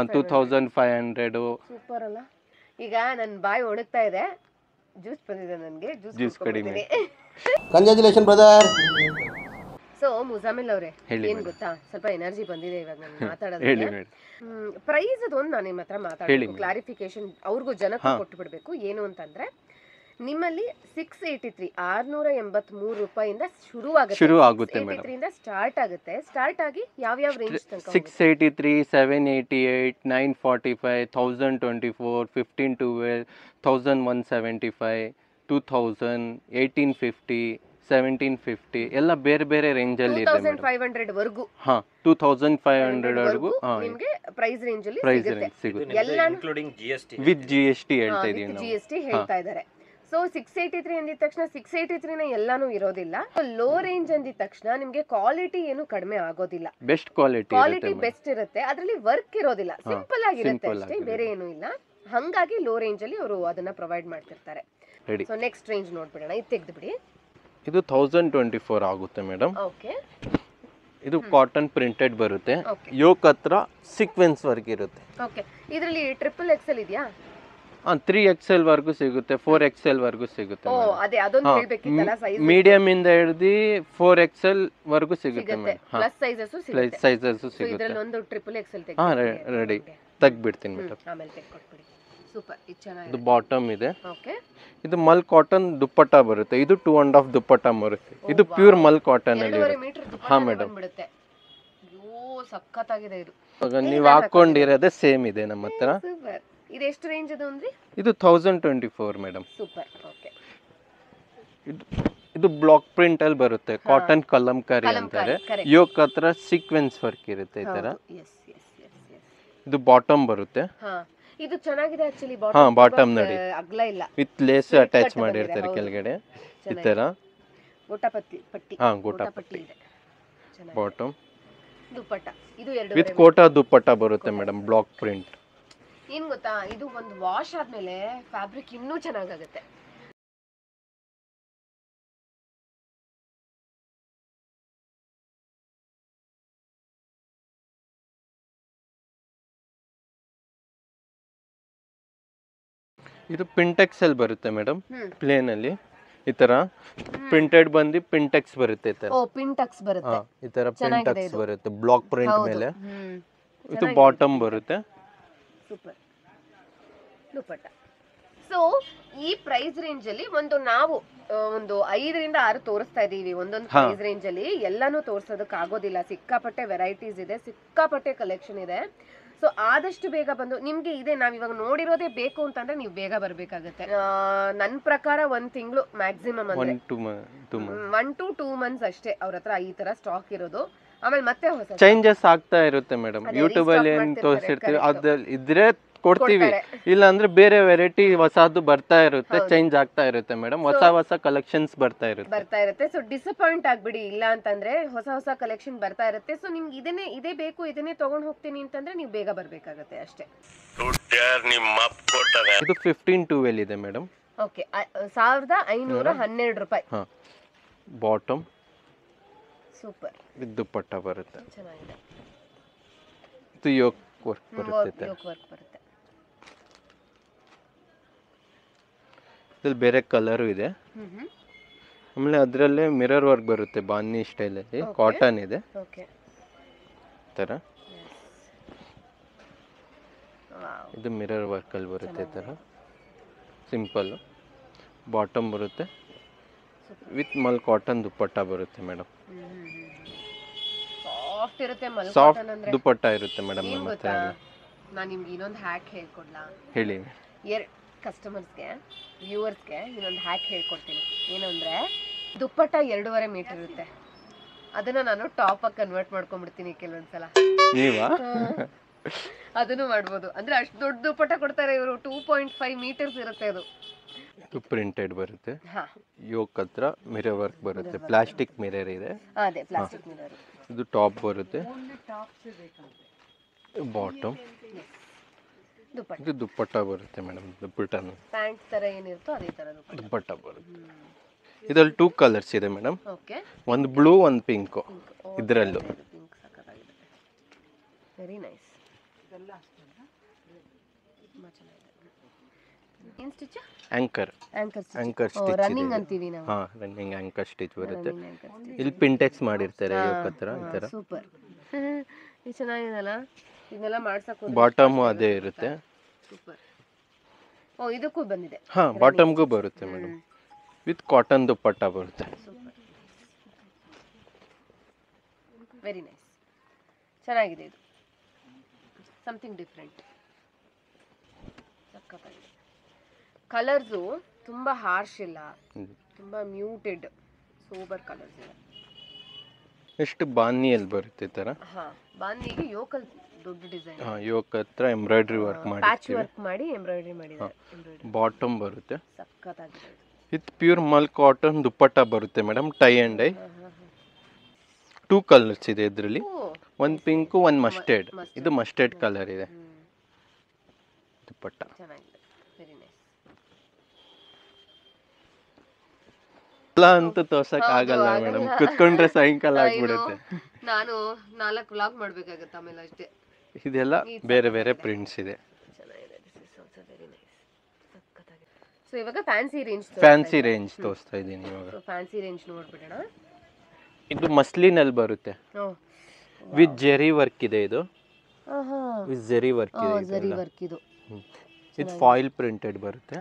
S4: 2500.
S1: ಸೂಪರ್ ಅಲ್ಲ. ಈಗ ನನ್ನ ಬಾಯಿ ಒಣಗ್ತಾ ಇದೆ. ಜ್ಯೂಸ್ ಬಂದಿದೆ ನನಗೆ. ಜ್ಯೂಸ್ ಕಡಿಮೆ.
S5: Congratulation brother.
S1: ಸೊ ಮುಜಾಮಿಲ್ ಅವರೇ, ಏನ್ ಗೊತ್ತಾ, ಸ್ವಲ್ಪ ಎನರ್ಜಿ ಬಂದಿದೆ ಇವಾಗ ನಾನು ಮಾತಾಡೋದು. ಪ್ರೈಸ್ ಅದೊಂದು ನಾನು ನಿಮ್ಮ ಹತ್ರ ಮಾತಾಡಬೇಕು, ಕ್ಲಾರಿಫಿಕೇಶನ್ ಅವ್ರಿಗೂ ಜನಕ್ಕೂ ಕೊಟ್ಟು ಬಿಡ್ಬೇಕು. ಏನು ಅಂತಂದ್ರೆ ನಿಮ್ಮಲ್ಲಿ 683 683 ರೂಪಾಯಿಂದ ಶುರು ಆಗುತ್ತೆ ಮೇಡಮ್. 683 ಸ್ಟಾರ್ಟ್ ಆಗುತ್ತೆ. ಸ್ಟಾರ್ಟ್ ಆಗಿ ಯಾವ ರೇಂಜ್ ತನಕ?
S4: 683, 788, 945, 1024, 1512, 1175, 2000, 1850, 1750 ಎಲ್ಲ ಬೇರೆ ಬೇರೆ ರೇಂಜ್ ಅಲ್ಲಿ ಇದೆ ಮೇಡಮ್.
S1: 2500 ವರೆಗೂ.
S4: 2500 ವರೆಗೂ
S1: ನಿಮಗೆ ಪ್ರೈಸ್ ರೇಂಜ್ ಅಲ್ಲಿ ಸಿಗುತ್ತೆ. ಎಲ್ಲ
S5: ಇನ್ಕ್ಲೂಡಿಂಗ್ GST.
S4: ವಿತ್ GST ಹೇಳ್ತಾ ಇದೀವಿ ನಾವು.
S1: GST ಹೇಳ್ತಾ ಇದ್ದಾರೆ. ಸೊ 683 ಅಂದಿದ ತಕ್ಷಣ 683 ನ ಎಲ್ಲಾನು ಇರೋದಿಲ್ಲ. ಲೋ ರೇಂಜ್ ಅಂದಿದ ತಕ್ಷಣ ನಿಮ್ಗೆ ಕ್ವಾಲಿಟಿ ಏನು ಕಡಿಮೆ ಆಗೋದಿಲ್ಲ.
S4: ಬೆಸ್ಟ್ ಕ್ವಾಲಿಟಿ
S1: ಬೆಸ್ಟ್ ಇರುತ್ತೆ. ಅದರಲ್ಲಿ ವರ್ಕ್ ಇರೋದಿಲ್ಲ, ಸಿಂಪಲ್ ಆಗಿರುತ್ತೆ ಅಷ್ಟೇ, ಬೇರೆ ಏನು ಇಲ್ಲ. ಹಂಗಾಗಿ ಲೋ ರೇಂಜ್ ಅಲ್ಲಿ ಅವರು ಅದನ್ನ ಪ್ರೊವೈಡ್ ಮಾಡ್ತಿರ್ತಾರೆ. ಸೊ ನೆಕ್ಸ್ಟ್ ರೇಂಜ್ ನೋಡ್ಬಿಡೋಣ. ಇದು ತೆಗೆದು ಬಿಡಿ.
S4: ಇದು 1024 ಆಗುತ್ತೆ ಮೇಡಮ್.
S1: ಓಕೆ.
S4: ಇದು ಕಾಟನ್ ಪ್ರಿಂಟೆಡ್ ಬರುತ್ತೆ. ಯೋಕ್ ಹತ್ರ ಸೀಕ್ವೆನ್ಸ್ ವರ್ಕ್ ಇರುತ್ತೆ.
S1: ಓಕೆ. ಇದರಲ್ಲಿ XXL ಇದೆಯಾ?
S4: 3XL ವರೆಗೂ ಸಿಗುತ್ತೆ, 4XL ವರೆಗೂ ಸಿಗುತ್ತೆ.
S1: ಓ ಅದೇ ಅದೊಂದು ಹೇಳಬೇಕಿತ್ತಲ್ಲ ಸೈಜ್.
S4: ಮೀಡಿಯಂ ಇಂದ ಹಿಡಿದು 4XL ವರೆಗೂ ಸಿಗುತ್ತೆ ಮೇಡಂ.
S1: ಪ್ಲಸ್ ಸೈಜಸ್ ಸಿಗುತ್ತೆ. ಸಿಗುತ್ತೆ. ಇದರಲ್ಲಿ ಒಂದು XXL
S4: ರೆಡಿ ತೆಗ್ಬಿಡ್ತೀನಿ ಮೇಡಂ.
S1: ಆಮೇಲೆ ತೆಗ್ಕೊಟ್ಬಿಡಿ. ಸೂಪರ್. ಇದು ಚೆನ್ನಾಗಿದೆ.
S4: ಇದು ಬಾಟಮ್ ಇದೆ.
S1: ಓಕೆ.
S4: ಇದು ಮಲ್ ಕಾಟನ್ ದುಪ್ಪಟ್ಟ ಬರುತ್ತೆ. ಇದು 2.5 ದುಪ್ಪಟ್ಟ ಬರುತ್ತೆ. ಇದು ಪ್ಯೂರ್ ಮಲ್ ಕಾಟನ್ ಅಲ್ಲಿ ಇರುತ್ತೆ. ಹಾ ಮೇಡಂ.
S1: ಅಯ್ಯೋ ಸಕ್ಕತ್ತಾಗಿದೆ ಇದು.
S4: ನೀವು ಹಾಕೊಂಡಿರೋದೇ ಸೇಮ್ ಇದೆ ನಮ್ಮ ಹತ್ರ.
S1: ಸೂಪರ್. ಇದು ಎಷ್ಟು ರೇಂಜ್ ಅದು ಅಂದ್ರೆ?
S4: ಇದು 1024 ಮೇಡಂ.
S1: ಸೂಪರ್. ಓಕೆ.
S4: ಇದು ಬ್ಲಾಕ್ ಪ್ರಿಂಟ್ ಅಲ್ಲಿ ಬರುತ್ತೆ, ಕಾಟನ್ ಕಲಂಕಾರಿ ಅಂತಾರೆ.
S1: correct.
S4: ಯೋಕ್ ಹತ್ರ ಸೀಕ್ವೆನ್ಸ್ ವರ್ಕ್ ಇರುತ್ತೆ ಈ ತರ.
S1: Yes yes yes yes.
S4: ಇದು ಬಾಟಮ್ ಬರುತ್ತೆ.
S1: ಹಾ ಇದು ಚೆನ್ನಾಗಿದೆ ಆಕ್ಚುಲಿ.
S4: ಹಾ ಬಾಟಮ್ ನೋಡಿ,
S1: ಅಗಲ ಇಲ್ಲ,
S4: ವಿತ್ ಲೇಸ್ ಅಟ್ಯಾಚ್ ಮಾಡಿರ್ತಾರೆ ಕೆಳಗಡೆ ಈ ತರ.
S1: ಗೋಟಾಪತ್ತಿ ಪಟ್ಟಿ.
S4: ಹಾ ಗೋಟಾಪಟ್ಟಿ
S1: ಇದೆ. ಚೆನ್ನಾಗಿದೆ.
S4: ಬಾಟಮ್
S1: ದುಪ್ಪಟ್ಟ ಇದು 2
S4: ವಿತ್ ಕೋಟಾ ದುಪ್ಪಟ್ಟ ಬರುತ್ತೆ ಮೇಡಮ್, ಬ್ಲಾಕ್ ಪ್ರಿಂಟ್.
S1: ಏನ್ ಗೊತ್ತಾ, ಇದು ಒಂದು ವಾಶ್ ಆದ್ಮೇಲೆ ಫ್ಯಾಬ್ರಿಕ್ ಇನ್ನೂ ಚೆನ್ನಾಗಾಗುತ್ತೆ.
S4: ಇದು ಪಿಂಟೆಕ್ಸ್ ಅಲ್ಲಿ ಬರುತ್ತೆ ಮೇಡಮ್, ಪ್ಲೇನ್ ಅಲ್ಲಿ ಈ ತರ ಪ್ರಿಂಟೆಡ್ ಬಂದು ಪಿಂಟೆಕ್ಸ್ ಬರುತ್ತೆ ಈ ತರ.
S1: ಓ ಪಿಂಟಕ್ಸ್ ಬರುತ್ತೆ.
S4: ಈ ತರ ಪಿಂಟೆಕ್ಸ್ ಬರುತ್ತೆ ಬ್ಲಾಕ್ ಪ್ರಿಂಟ್ ಮೇಲೆ. ಇದು ಬಾಟಮ್ ಬರುತ್ತೆ.
S1: ಸೂಪರ್ ದುಪ್ಪಟ್ಟ. ಸೊ ಈ ಪ್ರೈಸ್ ರೇಂಜ್ ಅಲ್ಲಿ ನಾವು ಒಂದು 5 ರಿಂದ 6 ತೋರಿಸ್ತಾ ಇದೀವಿ ಒಂದೊಂದು ಪ್ರೈಸ್ ರೇಂಜ್ ಅಲ್ಲಿ. ಎಲ್ಲಾನು ತೋರ್ಸೋದಕ್ಕೆ ಆಗೋದಿಲ್ಲ, ಸಿಕ್ಕಾಪಟ್ಟೆ ವೆರೈಟೀಸ್ ಇದೆ, ಸಿಕ್ಕಾಪಟ್ಟೆ ಕಲೆಕ್ಷನ್ ಇದೆ. ಸೊ ಆದಷ್ಟು ಬೇಗ ಬಂದು ನಿಮ್ಗೆ ಇದೆ, ನಾವ್ ಇವಾಗ ನೋಡಿರೋದೇ ಬೇಕು ಅಂತಂದ್ರೆ ನೀವು ಬೇಗ ಬರ್ಬೇಕಾಗತ್ತೆ. ನನ್ ಪ್ರಕಾರ 1 ತಿಂಗಳು ಮ್ಯಾಕ್ಸಿಮಮ್, ಅಂದ್ರೆ 1 to 2 ಮಂತ್ಸ್ ಅಷ್ಟೇ ಅವ್ರ ಹತ್ರ ಈ ತರ ಸ್ಟಾಕ್ ಇರೋದು. ಆಮೇಲೆ ಮತ್ತೆ ಹೊಸ
S4: ಚೇಂಜಸ್ ಆಗ್ತಾ ಇರುತ್ತೆ ಮೇಡಮ್. ಯೂಟ್ಯೂಬ್ ಅಲ್ಲಿ ಏನ್ ತೋರಿಸಿರ್ತೀವಿ ಅದ್ರಲ್ಲಿ ಇದ್ರೆ ಕೊಡ್ತೀವಿ, ಇಲ್ಲ ಅಂದ್ರೆ ಬೇರೆ ವೆರೈಟಿ ಹೊಸದು ಬರ್ತಾ ಇರುತ್ತೆ, ಚೇಂಜ್ ಆಗ್ತಾ ಇರುತ್ತೆ ಮೇಡಮ್. ಹೊಸ ಕಲೆಕ್ಷನ್ಸ್ ಬರ್ತಾ ಇರುತ್ತೆ.
S1: ಸೊ ಡಿಸಪಾಯಿಂಟ್ ಆಗ್ಬಿಡಿ, ಇಲ್ಲ ಅಂತಂದ್ರೆ ಹೊಸ ಕಲೆಕ್ಷನ್ ಬರ್ತಾ ಇರುತ್ತೆ. ಸೊ ನಿಮ್ಗೆ ಇದೇ ಬೇಕು, ಇದನ್ನೇ ತಗೊಂಡ್ ಹೋಗ್ತೀನಿ ಅಂತಂದ್ರೆ ನೀವು ಬೇಗ ಬರ್ಬೇಕಾಗತ್ತೆ ಅಷ್ಟೇ.
S4: ಇದು 1512 ಇದೆ ಮೇಡಮ್.
S1: ಓಕೆ 1512 ರೂಪಾಯಿ.
S4: Bottom
S1: super.
S4: ವಿತ್ ದುಪ್ಪಟ್ಟ ಬರುತ್ತೆ.
S1: ಚೆನ್ನಾಗಿದೆ.
S4: ಇದು ಯೋಕ್ ವರ್ಕ್ ಬರುತ್ತೆ. ಇದ್ರಲ್ಲಿ ಬೇರೆ ಕಲರು ಇದೆ. ಆಮೇಲೆ ಅದರಲ್ಲೇ ಮಿರರ್ ವರ್ಕ್ ಬರುತ್ತೆ ಬಾನಿ ಸ್ಟೈಲ್ ಅಲ್ಲಿ, ಕಾಟನ್ ಇದೆ ತರ. ಇದು ಮಿರರ್ ವರ್ಕ್ ಅಲ್ಲಿ ಬರುತ್ತೆ ತರ, ಸಿಂಪಲ್. ಬಾಟಮ್ ಬರುತ್ತೆ ವಿತ್ ಮಲ್ ಕಾಟನ್ ದುಪ್ಪಟ್ಟ ಬರುತ್ತೆ ಮೇಡಮ್.
S1: ಸಾಫ್ಟ್ ಇರುತ್ತೆ,
S4: ಸಾಫ್ಟ್ ದುಪ್ಪಟ್ಟ ಇರುತ್ತೆ ಮೇಡಮ್. ನಮ್ಮ ಹತ್ರ
S1: ನಾನು ನಿಮ್ಗೆ ಇನ್ನೊಂದು ಹ್ಯಾಕ್ ಹೇಳ್ಕೊಡ್ಲಾ?
S4: ಹೇಳಿ.
S1: ಕಸ್ಟಮರ್ಸ್ಗೆ ವ್ಯೂವರ್ಸ್ಗೆ ಇನ್ನೊಂದು ಹ್ಯಾಕ್ ಹೇಳ್ಕೊಡ್ತೀನಿ. ಏನು ಅಂದರೆ, ದುಪ್ಪಟ್ಟ 2.5 ಮೀಟರ್ ಇರುತ್ತೆ, ಅದನ್ನ ನಾನು ಟಾಪಾಗಿ ಕನ್ವರ್ಟ್ ಮಾಡ್ಕೊಂಡ್ಬಿಡ್ತೀನಿ ಕೆಲವೊಂದ್ಸಲ.
S4: ನೀವಾ?
S1: ಅದನ್ನು ಮಾಡ್ಬೋದು. ಅಂದ್ರೆ ಅಷ್ಟು ದೊಡ್ಡ ದುಪ್ಪಟ್ಟ ಕೊಡ್ತಾರೆ ಇವರು. 2.5 ಮೀಟರ್ಸ್ ಇರುತ್ತೆ ಅದು.
S4: ಇದು ಪ್ರಿಂಟೆಡ್ ಬರುತ್ತೆ. ಯೋಕ್ ಹತ್ರ ಮಿರರ್ ವರ್ಕ್ ಬರುತ್ತೆ, ಪ್ಲಾಸ್ಟಿಕ್ ಮಿರರ್ ಇದೆ.
S1: ಅದೇ ಪ್ಲಾಸ್ಟಿಕ್ ಮಿರರ್.
S4: ಇದು ಟಾಪ್ ಬರುತ್ತೆ. ಬಾಟಮ್. ಇದು ದುಪ್ಪಟ್ಟ ಬರುತ್ತೆ ಮೇಡಮ್. ದುಪ್ಪಟ್ಟ
S1: ಪ್ಯಾಂಟ್ ತರ ಏನಿರುತ್ತೋ ಅದೇ ತರ
S4: ದುಪ್ಪಟ್ಟ ಬರುತ್ತೆ. ಇದರಲ್ಲಿ 2 ಕಲರ್ಸ್ ಇದೆ ಮೇಡಮ್.
S1: ಓಕೆ.
S4: ಒಂದು ಬ್ಲೂ, ಒಂದು ಪಿಂಕ್. ಇದರಲ್ಲೂ
S1: ಪಿಂಕ್ ಸಕ್ಕತ್ತಾಗಿದೆ. Very nice. ಏನ್ ಸ್ಟಿಚ್? Anchor stitch. ರನ್ನಿಂಗ್ ಅಂತೀವಿ ನಾವು.
S4: ಹಾ, ರನ್ನಿಂಗ್ ಆಂಕರ್ ಸ್ಟಿಚ್ ಬರುತ್ತೆ. ಇಲ್ಲಿ ಪಿಂಟೆಕ್ಸ್ ಮಾಡಿರ್ತಾರೆ ಯೋಕ್ ಹತ್ರ ಈ ತರ.
S1: ಸೂಪರ್. ಇದು ಚೆನ್ನಾಗಿದೆಲ್ಲ. ಇದನ್ನೆಲ್ಲ ಮಾಡ್ಸಕ್
S4: ಬಾಟಮ್ ಅದೇ ಇರುತ್ತೆ.
S1: ಸೂಪರ್. ಓ ಇದಕ್ಕೂ ಬಂದಿದೆ.
S4: ಹಾ, ಬಾಟಮ್ಗೂ ಬರುತ್ತೆ ಮೇಡಮ್. ವಿತ್ ಕಾಟನ್ ದುಪ್ಪಟ್ಟ ಬರುತ್ತೆ.
S1: ಸೂಪರ್. Very nice. ಚೆನ್ನಾಗಿದೆ ಇದು. Something different. ಸಕ್ಕತ್ತಾಗಿದೆ. ಕಲರ್ಸು ತುಂಬಾ ಹಾರ್ಶ್ ಇಲ್ಲ, ತುಂಬಾ ಮ್ಯೂಟೆಡ್ ಸೋಬರ್ ಕಲರ್ಸ್ ಇದೆ.
S4: ಎಷ್ಟು ಬಾನಿಯಲ್ಲಿ ಬರುತ್ತೆ ತರ.
S1: ಹಾ, ಬಾನಿಗೆ ಯೋಕಲ್ ದೊಡ್ಡ ಡಿಸೈನ್.
S4: ಹಾ, ಯೋಕ್ ಹತ್ರ ಎಂಬ್ರಾಯ್ಡರಿ ವರ್ಕ್ ಮಾಡಿ,
S1: ಪ್ಯಾಚ್ ವರ್ಕ್ ಮಾಡಿ ಎಂಬ್ರಾಯ್ಡರಿ ಮಾಡಿದ್ದಾರೆ.
S4: ಬಾಟಮ್ ಬರುತ್ತೆ.
S1: ಸಕ್ಕತ್ತಾಗಿದೆ.
S4: With pure mul cotton dupatta ಬರುತ್ತೆ madam, tie and dye. 2 colours ಇದೆ ಇದರಲ್ಲಿ, ಒಂದು ಪಿಂಕ್, ಒಂದು ಮಸ್ಟರ್ಡ್. ಇದು ಮಸ್ಟರ್ಡ್ ಕಲರ್ ಇದೆ ದುಪ್ಪಟ್ಟ.
S1: ಚೆನ್ನಾಗಿದೆ. Very nice.
S4: ಎಲ್ಲ ಅಂತೂ ತೋರ್ಸಕ್ ಆಗಲ್ಲ ಮೇಡಮ್, ಕುತ್ಕೊಂಡ್ರೆ ಸಾಯಂಕಾಲ ಆಗ್ಬಿಡುತ್ತೆ.
S1: ನಾನು 4 ವ್ಲಾಗ್ ಮಾಡ್ಬೇಕಾಗತ್ತೆ ಆಮೇಲೆ ಅಷ್ಟೇ.
S4: ಇದೆಲ್ಲ ಬೇರೆ ಬೇರೆ ಪ್ರಿಂಟ್ಸ್ ಇದೆ.
S1: ಚೆನ್ನಾಗಿದೆ. This is also very nice. ಸಕ್ಕತ್ತಾಗಿದೆ. ಸೊ ಇವಾಗ ಫ್ಯಾನ್ಸಿ ರೇಂಜ್
S4: ತೋರಿಸ್ತಾ ಇದ್ದೀನಿ ಇವಾಗ.
S1: ಸೊ ಫ್ಯಾನ್ಸಿ ರೇಂಜ್ ನೋಡ್ಬಿಡೋಣ.
S4: ಇದು ಮಸ್ಲಿನ್ ಅಲ್ಲಿ ಬರುತ್ತೆ. ವಿತ್ ಜೆರಿ ವರ್ಕ್ ಇದೆ ಇದು. ವಿತ್ ಜೆರಿ ವರ್ಕ್ ಇದೆ.
S1: ಜೆರಿ ವರ್ಕ್ ಇದು.
S4: ಇದು ಫಾಯಿಲ್ ಪ್ರಿಂಟೆಡ್ ಬರುತ್ತೆ.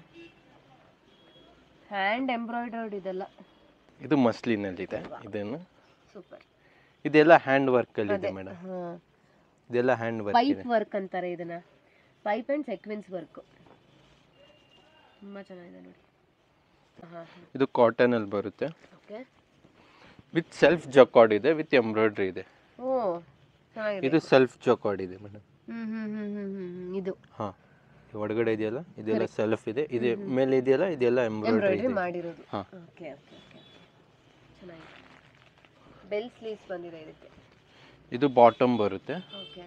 S1: ಹ್ಯಾಂಡ್ ಎಂಬ್ರಾಯ್ಡರ್ಡ್ ಇದೆಲ್ಲ.
S4: ಇದು ಮಸ್ಲಿನ್ ಅಲ್ಲಿ ಇದೆ. ಇದನ್ನು
S1: ಸೂಪರ್.
S4: ಇದೆಲ್ಲ ಹ್ಯಾಂಡ್ ವರ್ಕ್ ಅಲ್ಲಿ ಇದೆ ಮೇಡಮ್. ಇದೆಲ್ಲ ಹ್ಯಾಂಡ್ ವರ್ಕ್ ಇದೆ.
S1: ಪೈಪ್ ವರ್ಕ್ ಅಂತಾರೆ ಇದನ್ನ. Pipe and sequence work. ತುಂಬಾ ಚೆನ್ನಾಗಿದೆ ನೋಡಿ.
S4: ಇದು ಕಾಟನ್ ಅಲ್ಲಿ ಬರುತ್ತೆ,
S1: ಓಕೆ.
S4: ವಿತ್ ಸೆಲ್ಫ್ ಜಕಾರ್ಡ್ ಇದೆ, ವಿತ್ ಎಂಬ್ರಾಯ್ಡ್ರಿ ಇದೆ.
S1: ಓ ಚೆನ್ನಾಗಿದೆ.
S4: ಇದು ಸೆಲ್ಫ್ ಜಕಾರ್ಡ್ ಇದೆ ಮೇಡಮ್.
S1: ಇದು
S4: ಹಾ, ಒಳಗಡೆ ಇದೆಯಲ್ಲ ಇದೆಲ್ಲ ಸೆಲ್ಫ್ ಇದೆ, ಇದೆ ಮೇಲೆ ಇದೆಯಲ್ಲ ಇದೆಲ್ಲ ಎಂಬ್ರಾಯ್ಡ್ರಿ ಇದೆ.
S1: ಮಾಡಿರೋದು.
S4: ಹಾ.
S1: ಓಕೆ ಓಕೆ ಓಕೆ, ಚೆನ್ನಾಗಿದೆ. ಬೆಲ್ ಸ್ಲೀವ್ಸ್ ಬಂದಿದೆ ಇದಕ್ಕೆ.
S4: ಇದು ಬಾಟಮ್ ಬರುತ್ತೆ,
S1: ಓಕೆ.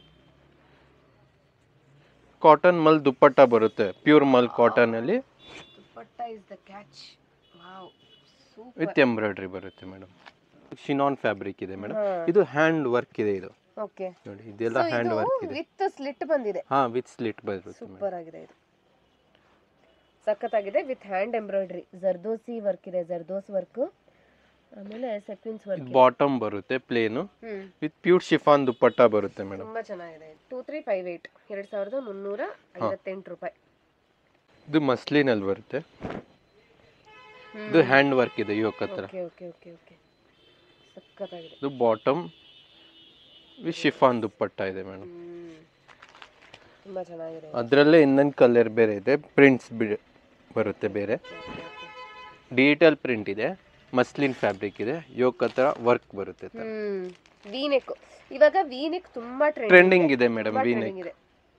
S4: ಕಾಟನ್ ಮಲ್ ದುಪ್ಪಟ್ಟ ಬರುತ್ತೆ, ಪ್ಯೂರ್ ಮಲ್ ಕಾಟನ್ ಅಲ್ಲಿ
S1: dupatta is the catch. Wow, super.
S4: With embroidery ಬರುತ್ತೆ ಮೇಡಮ್. ಶಿನಾನ್ ಫ್ಯಾಬ್ರಿಕ್ ಇದೆ ಮೇಡಮ್. ಇದು ಹ್ಯಾಂಡ್ ವರ್ಕ್ ಇದೆ. ಇದು
S1: ಓಕೆ
S4: ನೋಡಿ, ಇದೆಲ್ಲ ಹ್ಯಾಂಡ್ ವರ್ಕ್ ಇದೆ.
S1: ವಿತ್ ಸ್ಲಿಟ್ ಬಂದಿದೆ.
S4: ಹಾ, ವಿತ್ ಸ್ಲಿಟ್ ಬರುತ್ತೆ.
S1: ಸೂಪರ್ ಆಗಿದೆ ಇದು, ಸಖತ್ತಾಗಿದೆ. With hand embroidery, zardozi work ಇದೆ, ಜರ್ದೋಸ್ ವರ್ಕ್, ಆಮೇಲೆ ಸೆಕ್ವಿನ್ಸ್ ವರ್ಕ್.
S4: ಬಾಟಮ್ ಬರುತ್ತೆ plain, with pure chiffon dupatta ಬರುತ್ತೆ ಮೇಡಮ್.
S1: ತುಂಬಾ ಚೆನ್ನಾಗಿದೆ. 2358 2358 ರೂಪಾಯಿ.
S4: ಇದು ಮಸ್ಲಿನ್ ಅಲ್ಲಿ ಬರುತ್ತೆ. ಇದು ಹ್ಯಾಂಡ್ ವರ್ಕ್ ಇದೆ ಯೋಕ್ ಹತ್ರ.
S1: ಓಕೆ ಓಕೆ ಓಕೆ ಓಕೆ, ಸಖತ್ತಾಗಿದೆ.
S4: ಇದು ಬಾಟಮ್ ವಿತ್ ಶಿಫಾನ್ ದುಪ್ಪಟ್ಟ ಇದೆ ಮೇಡಮ್.
S1: ತುಂಬಾ ಚೆನ್ನಾಗಿದೆ.
S4: ಅದರಲ್ಲೇ ಇನ್ನೊಂದು ಕಲರ್ ಬೇರೆ ಇದೆ, ಪ್ರಿಂಟ್ಸ್ ಬರುತ್ತೆ ಬೇರೆ. ಡಿಜಿಟಲ್ ಪ್ರಿಂಟ್ ಇದೆ, ಮಸ್ಲಿನ್ ಫ್ಯಾಬ್ರಿಕ್ ಇದೆ, ಯೋಕ್ ಹತ್ರ ವರ್ಕ್ ಬರುತ್ತೆ.
S1: ವಿ-ನೆಕ್, ಇವಾಗ ವಿ-ನೆಕ್ ತುಂಬಾ
S4: ಟ್ರೆಂಡಿಂಗ್ ಇದೆ ಮೇಡಮ್. ವಿ-ನೆಕ್
S1: ಇದೆ.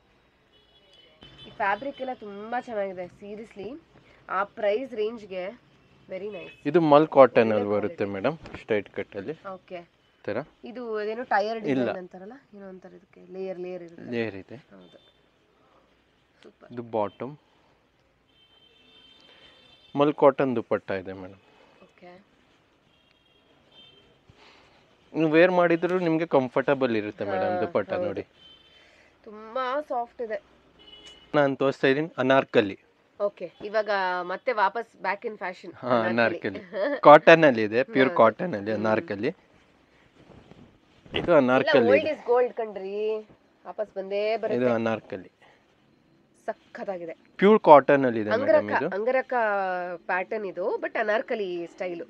S1: ಈ ಫ್ಯಾಬ್ರಿಕ್ ಎಲ್ಲ ತುಂಬಾ ಚೆನ್ನಾಗಿದೆ ಸೀರಿಯಸ್ಲಿ. ಆ ಪ್ರೈಸ್ ರೇಂಜ್ಗೆ ವೆರಿ ನೈಸ್.
S4: ಇದು ಮಲ್ ಕಾಟನ್ ಅಲ್ಲಿ ಬರುತ್ತೆ ಮೇಡಮ್, ಸ್ಟ್ರೈಟ್ ಕಟ್ ಅಲ್ಲಿ.
S1: ಓಕೆ.
S4: ತರ
S1: ಇದು ಏನು ಟೈರ್ ಡಿಸೈನ್ ಅಂತಾರಲ್ಲ, ಏನೋ ಅಂತಾರೆ ಇದಕ್ಕೆ, ಲೇಯರ್ ಲೇಯರ್ ಇರುತ್ತೆ.
S4: ಲೇಯರ್ ಇದೆ.
S1: ಹೌದು, ಸೂಪರ್.
S4: ಇದು ಬಾಟಮ್ ಮಲ್ ಕಾಟನ್ ದುಪ್ಪಟ್ಟ ಇದೆ ಮೇಡಮ್.
S1: ಓಕೆ.
S4: ನೀವು ವೇರ್ ಮಾಡಿದ್ರು ನಿಮಗೆ ಕಂಫರ್ಟಬಲ್ ಇರುತ್ತೆ ಮೇಡಮ್. ದುಪ್ಪಟ್ಟ ನೋಡಿ
S1: ತುಂಬಾ ಸಾಫ್ಟ್ ಇದೆ.
S4: ನಾನು ತೋರಿಸ್ತಾ ಇದ್ದೀನಿ ಅನಾರ್ಕಲಿ.
S1: ಓಕೆ, ಇವಾಗ ಮತ್ತೆ ವಾಪಸ್ ಬ್ಯಾಕ್ ಇನ್ ಫ್ಯಾಷನ್.
S4: ಹಾ, ಅನಾರ್ಕಲಿ ಕಾಟನ್ ಅಲ್ಲಿ ಇದೆ, ಪ್ಯೂರ್ ಕಾಟನ್ ಅಲ್ಲಿ ಅನಾರ್ಕಲಿ. ಇದು ಅನಾರ್ಕಲಿ,
S1: ಓಲ್ಡ್ ಇಸ್ ಗೋಲ್ಡ್ ಕಣ್ರಿ, ವಾಪಸ್ ಬಂದೇ ಬರುತ್ತೆ.
S4: ಇದು ಅನಾರ್ಕಲಿ
S1: ಸಖತ್ತಾಗಿದೆ.
S4: ಪ್ಯೂರ್ ಕಾಟನ್ ಅಲ್ಲಿ ಇದೆ ಮೇಡಮ್. ಇದು
S1: ಅಂಗರಕ ಪ್ಯಾಟರ್ನ್ ಇದು, ಬಟ್ ಅನಾರ್ಕಲಿ ಸ್ಟೈಲು.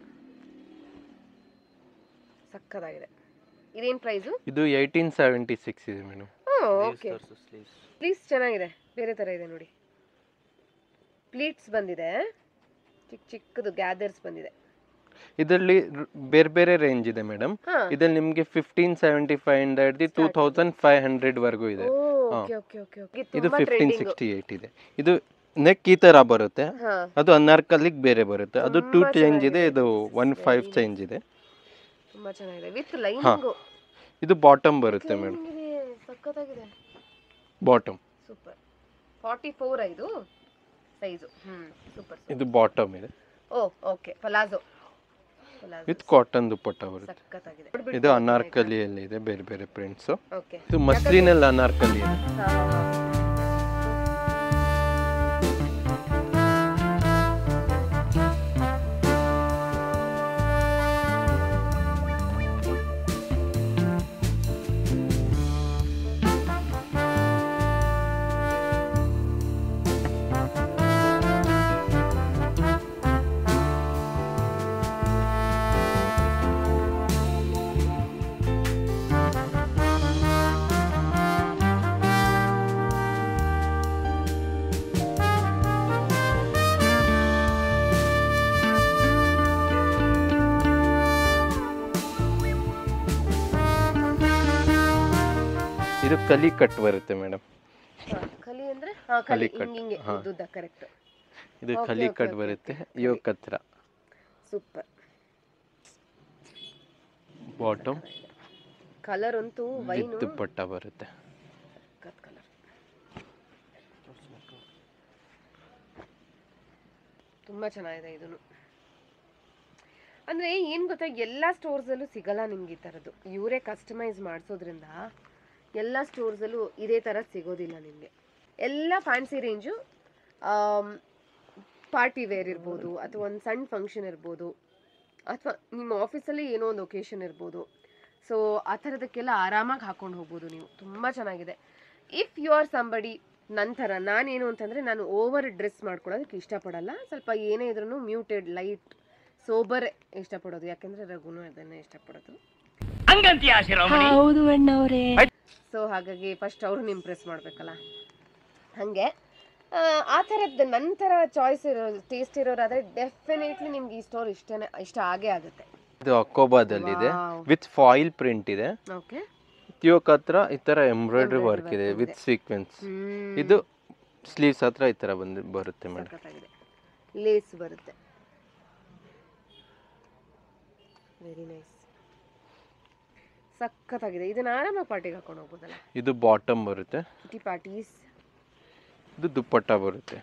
S1: ಸಖತ್ತಾಗಿದೆ. ಇದೇನ್ ಪ್ರೈಸು?
S4: ಇದು 1876 ಇದೆ ಮೇಡಮ್.
S1: ಓಕೆ. ಪ್ಲೀಸ್ ಚೆನ್ನಾಗಿದೆ, ಬೇರೆ ತರ ಇದೆ ನೋಡಿ. ಪ್ಲೀಟ್ಸ್ ಬಂದಿದೆ, ಚಿಕ್ಕ ಚಿಕ್ಕದು ಗ್ಯಾದರ್ಸ್ ಬಂದಿದೆ.
S4: ಇದರಲ್ಲಿ ಬೇರೆ ಬೇರೆ ರೇಂಜ್ ಇದೆ ಮೇಡಮ್. ಇದ್ರಲ್ಲಿ ನಿಮಗೆ 1575 ಇಂದ ಹಿಡಿದು 2500 ವರೆಗೂ ಇದೆ. ಇದು 1568 ಇದೆ. ಇದು ನೆಕ್ ಈ ತರ ಬರುತ್ತೆ, ಅದು ಅನಾರ್ಕಲಿಗೆ ಬೇರೆ ಬರುತ್ತೆ. ಅದು 2 ಚೇಂಜ್ ಇದೆ, ಇದು 15 ಚೇಂಜ್ ಇದೆ.
S1: ತುಂಬಾ ಚೆನ್ನಾಗಿದೆ. With lining.
S4: ಇದು ಬಾಟಮ್ ಬರುತ್ತೆ ಮೇಡಮ್.
S1: ಸಖತ್ತಾಗಿದೆ
S4: ಬಾಟಮ್.
S1: ಸೂಪರ್. 44 ಇದು ಸೈಜು. ಸೂಪರ್.
S4: ಇದು ಬಾಟಮ್ ಇದೆ.
S1: ಓ okay, palazzo
S4: with cotton dupatta ಬರುತ್ತೆ.
S1: ಸಖತ್ತಾಗಿದೆ.
S4: ಇದು ಅನಾರ್ಕಲಿಯಲ್ಲಿ ಇದೆ, ಬೇರೆ ಬೇರೆ ಪ್ರಿಂಟ್ಸ್.
S1: ಓಕೆ.
S4: ಇದು ಮಸ್ಲಿನಲ್ಲಿ ಅನಾರ್ಕಲಿ ಇದೆ. ಇದು ಕಲಿ ಕಟ್ ಬರುತ್ತೆ ಮೇಡಮ್.
S1: ಕಲಿ ಅಂದ್ರೆ
S4: ಕಲಿ ಕಟ್.
S1: ಹಿಂಗೆ ಉದ್ದ, ಕರೆಕ್ಟ್.
S4: ಇದು ಕಲಿ ಕಟ್ ಬರುತ್ತೆ ಯೋಕ್ ಹತ್ರ.
S1: ಸೂಪರ್.
S4: ಬಾಟಮ್
S1: ಕಲರ್ ಅಂತೂ ವೈನ್
S4: ದುಪ್ಪಟ್ಟ ಬರುತ್ತೆ.
S1: ಕಲರ್ ತುಂಬಾ ಚೆನ್ನಾಗಿದೆ. ಇದನ್ನು ಅಂದ್ರೆ ಏನ್ ಗೊತ್ತಾ, ಎಲ್ಲಾ ಸ್ಟೋರ್ಸ್ ಅಲ್ಲೂ ಸಿಗಲ್ಲ ನಿಮ್ಗೆ ಈ ತರದ್ದು. ಇವರೇ ಕಸ್ಟಮೈಸ್ ಮಾಡಿಸೋದ್ರಿಂದ ಎಲ್ಲ ಸ್ಟೋರ್ಸ್ ಅಲ್ಲೂ ಇದೇ ತರ ಸಿಗೋದಿಲ್ಲ ನಿಮ್ಗೆ. ಎಲ್ಲ ಫ್ಯಾನ್ಸಿ ರೇಂಜು, ಪಾರ್ಟಿ ವೇರ್ ಇರ್ಬೋದು, ಅಥವಾ ಒಂದು ಸಣ್ಣ ಫಂಕ್ಷನ್ ಇರ್ಬೋದು, ಅಥವಾ ನಿಮ್ಮ ಆಫೀಸಲ್ಲಿ ಏನೋ ಒಂದು ಒಕೇಶನ್ ಇರ್ಬೋದು. ಸೊ ಆ ಥರದಕ್ಕೆಲ್ಲ ಆರಾಮಾಗಿ ಹಾಕೊಂಡು ಹೋಗ್ಬೋದು ನೀವು. ತುಂಬ ಚೆನ್ನಾಗಿದೆ. ಇಫ್ ಯು ಆರ್ ಸಂಬಡಿ ನಂತರ, ನಾನೇನು ಅಂತಂದರೆ, ನಾನು ಓವರ್ ಡ್ರೆಸ್ ಮಾಡ್ಕೊಳ್ಳೋದಕ್ಕೆ ಇಷ್ಟಪಡಲ್ಲ. ಸ್ವಲ್ಪ ಏನೇ ಇದ್ರೂ ಮ್ಯೂಟೆಡ್, ಲೈಟ್, ಸೋಬರ್ ಇಷ್ಟಪಡೋದು. ಯಾಕೆಂದರೆ ರಘುನು ಅದನ್ನೇ ಇಷ್ಟಪಡೋದು.
S6: ಹೌದು ಅಣ್ಣವ್ರೆ.
S1: ಸೊ ಹಾಗಾಗಿ ಫಸ್ಟ್ ಅವ್ರನ್ನ ಇಂಪ್ರೆಸ್ ಮಾಡಬೇಕಲ್ಲ. ಹಾಗೆ ಆ ಥರದ್ದು ನಂತರ ಚಾಯ್ಸ್ ಇರೋ ಟೇಸ್ಟ್ ಇರೋರಾದ್ರೆ ಡೆಫಿನೆಟ್ಲಿ ನಿಮ್ಗೆ ಈ ಸ್ಟೋರ್ ಇಷ್ಟ ಆಗೇ ಆಗುತ್ತೆ.
S4: ಇದು ಅಕೋಬಾದಲ್ಲಿ ಇದೆ, ವಿತ್ ಫಾಯಿಲ್ ಪ್ರಿಂಟ್ ಇದೆ.
S1: ಓಕೆ,
S4: ಯೋಕ್ ಹತ್ರ ಈ ತರ ಎಂಬ್ರಾಯ್ಡ್ರಿ ವರ್ಕ್ ಇದೆ ವಿತ್ ಸೀಕ್ವೆನ್ಸ್. ಇದು ಸ್ಲೀವ್ಸ್ ಹತ್ರ ಈ ತರ ಬರುತ್ತೆ ಮೇಡಮ್.
S1: ಲೇಸ್ ಬರುತ್ತೆ. ವೆರಿ ನೈಸ್, ಸಖತ್ತಾಗಿದೆ. ಇದನ್ನ ಆರಾಮಾಗಿ ಪಾರ್ಟಿಗೆ ಹಾಕೊಂಡು ಹೋಗ್ಬೋದಲ್ಲ.
S4: ಇದು ಬಾಟಮ್ ಬರುತ್ತೆ.
S1: Kitty parties.
S4: ಇದು ದುಪ್ಪಟ್ಟ ಬರುತ್ತೆ.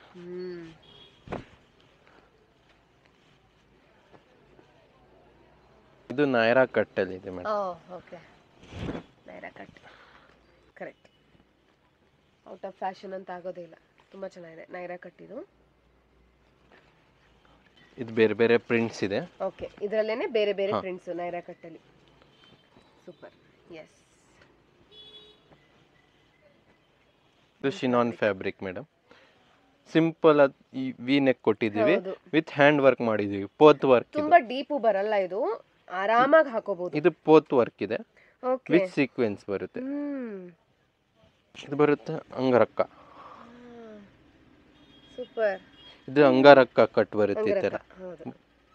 S4: ಇದು ನೈರಾ ಕಟ್ ಅಲ್ಲಿ ಇದೆ madam.
S1: Okay, Naira cut correct. Out of fashion ಅಂತ ಆಗೋದೇ ಇಲ್ಲ, ತುಂಬಾ ಚೆನ್ನಾಗಿದೆ ನೈರಾ ಕಟ್.
S4: ಇದು ಬೇರೆ ಬೇರೆ ಪ್ರಿಂಟ್ಸ್ ಇದೆ.
S1: ಓಕೆ, ಇದರಲ್ಲೇನೆ ಬೇರೆ ಬೇರೆ ಪ್ರಿಂಟ್ಸ್ ನೈರಾ ಕಟ್ ಅಲ್ಲಿ. ಸೂಪರ್. ಎಸ್,
S4: ಇದು ಶಿನಾನ್ ಫ್ಯಾಬ್ರಿಕ್ ಮೇಡಮ್. ಸಿಂಪಲ್ ಈ ವಿ ನೆಕ್ ಕೊಟ್ಟಿದ್ದೀವಿ, ವಿತ್ ಹ್ಯಾಂಡ್ ವರ್ಕ್ ಮಾಡಿದೀವಿ. ಪೋತ್ ವರ್ಕ್,
S1: ತುಂಬಾ ಡೀಪ್ ಬರಲ್ಲ, ಇದು ಆರಾಮಾಗಿ ಹಾಕೋಬಹುದು.
S4: ಇದು ಪೋತ್ ವರ್ಕ್ ಇದೆ,
S1: ಓಕೆ,
S4: ವಿತ್ ಸೀಕ್ವೆನ್ಸ್ ಬರುತ್ತೆ. ಇದು ಬರುತ್ತೆ ಅಂಗರಕ್ಕ.
S1: ಸೂಪರ್.
S4: ಇದು ಅಂಗರಕ್ಕ ಕಟ್ ಬರುತ್ತೆ ಈ ತರ.
S1: ಹೌದು,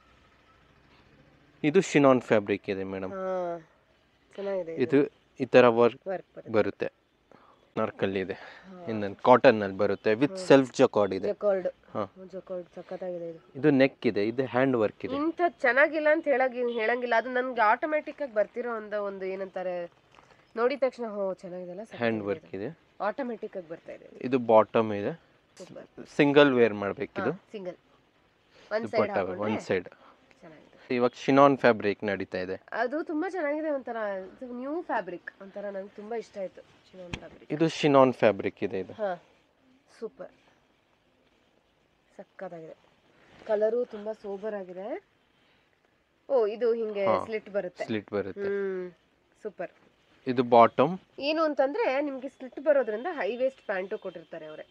S4: ಇದು ಶಿನಾನ್ ಫ್ಯಾಬ್ರಿಕ್ ಇದೆ ಮೇಡಮ್.
S1: ಚೆನ್ನಾಗಿದೆ.
S4: ಇದು ಈ ತರ ವರ್ಕ್
S1: ವರ್ಕ್
S4: ಬರುತ್ತೆ. ನಾರ್ಕಲ್ಲಿ ಇದೆ, ಇನ್ನೊಂದು ಕಾಟನ್ ಅಲ್ಲಿ ಬರುತ್ತೆ, ವಿತ್ ಸೆಲ್ಫ್ ಜಕಾರ್ಡ್ ಇದೆ.
S1: ಜಕಾರ್ಡ್ ಸಖತ್ತಾಗಿದೆ ಇದು.
S4: ಇದು ನೆಕ್ ಇದೆ, ಇದು ಹ್ಯಾಂಡ್ ವರ್ಕ್ ಇದೆ.
S1: ಇಂಥ ಚೆನ್ನಾಗಿಲ್ಲ ಅಂತ ಹೇಳಂಗಿಲ್ಲ, ಅದು ನನ್ಗೆ ಆಟೋಮೆಟಿಕ್ ಆಗಿ ಬರ್ತಿರೋ ಒಂದು ಏನಂತಾರೆ, ನೋಡಿದ ತಕ್ಷಣ ಚೆನ್ನಾಗಿದೆಲ್ಲ,
S4: ಹ್ಯಾಂಡ್ ವರ್ಕ್ ಇದೆ,
S1: ಆಟೋಮೆಟಿಕ್ ಆಗಿ ಬರ್ತಾ ಇದೆ.
S4: ಇದು ಬಾಟಮ್ ಇದೆ, ಸಿಂಗಲ್ ವೇರ್ ಮಾಡ್ಬೇಕಿದು.
S1: Single
S4: one side.
S1: ಚೆನ್ನಾಗಿದೆ.
S4: ಇವಾಗ ಶಿನಾನ್ ಫ್ಯಾಬ್ರಿಕ್ ನಡೀತಾ ಇದೆ.
S1: ಅದು ತುಂಬಾ ಚೆನ್ನಾಗಿದೆ, ಒಂಥರ ನ್ಯೂ ಫ್ಯಾಬ್ರಿಕ್, ಒಂಥರ ನಂಗೆ ತುಂಬಾ ಇಷ್ಟ ಆಯ್ತು ಶಿನಾನ್ ಫ್ಯಾಬ್ರಿಕ್.
S4: ಇದು ಶಿನಾನ್ ಫ್ಯಾಬ್ರಿಕ್ ಇದೆ. ಇದು
S1: ಸೂಪರ್, ಸಕ್ಕತ್ತಾಗಿದೆ. ಕಲರು ತುಂಬಾ ಸೋಬರ್ ಆಗಿದೆ. ಇದು ಹಿಂಗೆ ಸ್ಲಿಟ್ ಬರುತ್ತೆ.
S4: ಸ್ಲಿಟ್ ಬರುತ್ತೆ.
S1: ಸೂಪರ್.
S4: ಇದು ಬಾಟಮ್.
S1: ಏನು ಅಂತಂದ್ರೆ ನಿಮ್ಗೆ ಸ್ಲಿಟ್ ಬರೋದ್ರಿಂದ ಹೈ ವೇಸ್ಟ್ ಪ್ಯಾಂಟು ಕೊಟ್ಟಿರ್ತಾರೆ ಅವರೇ.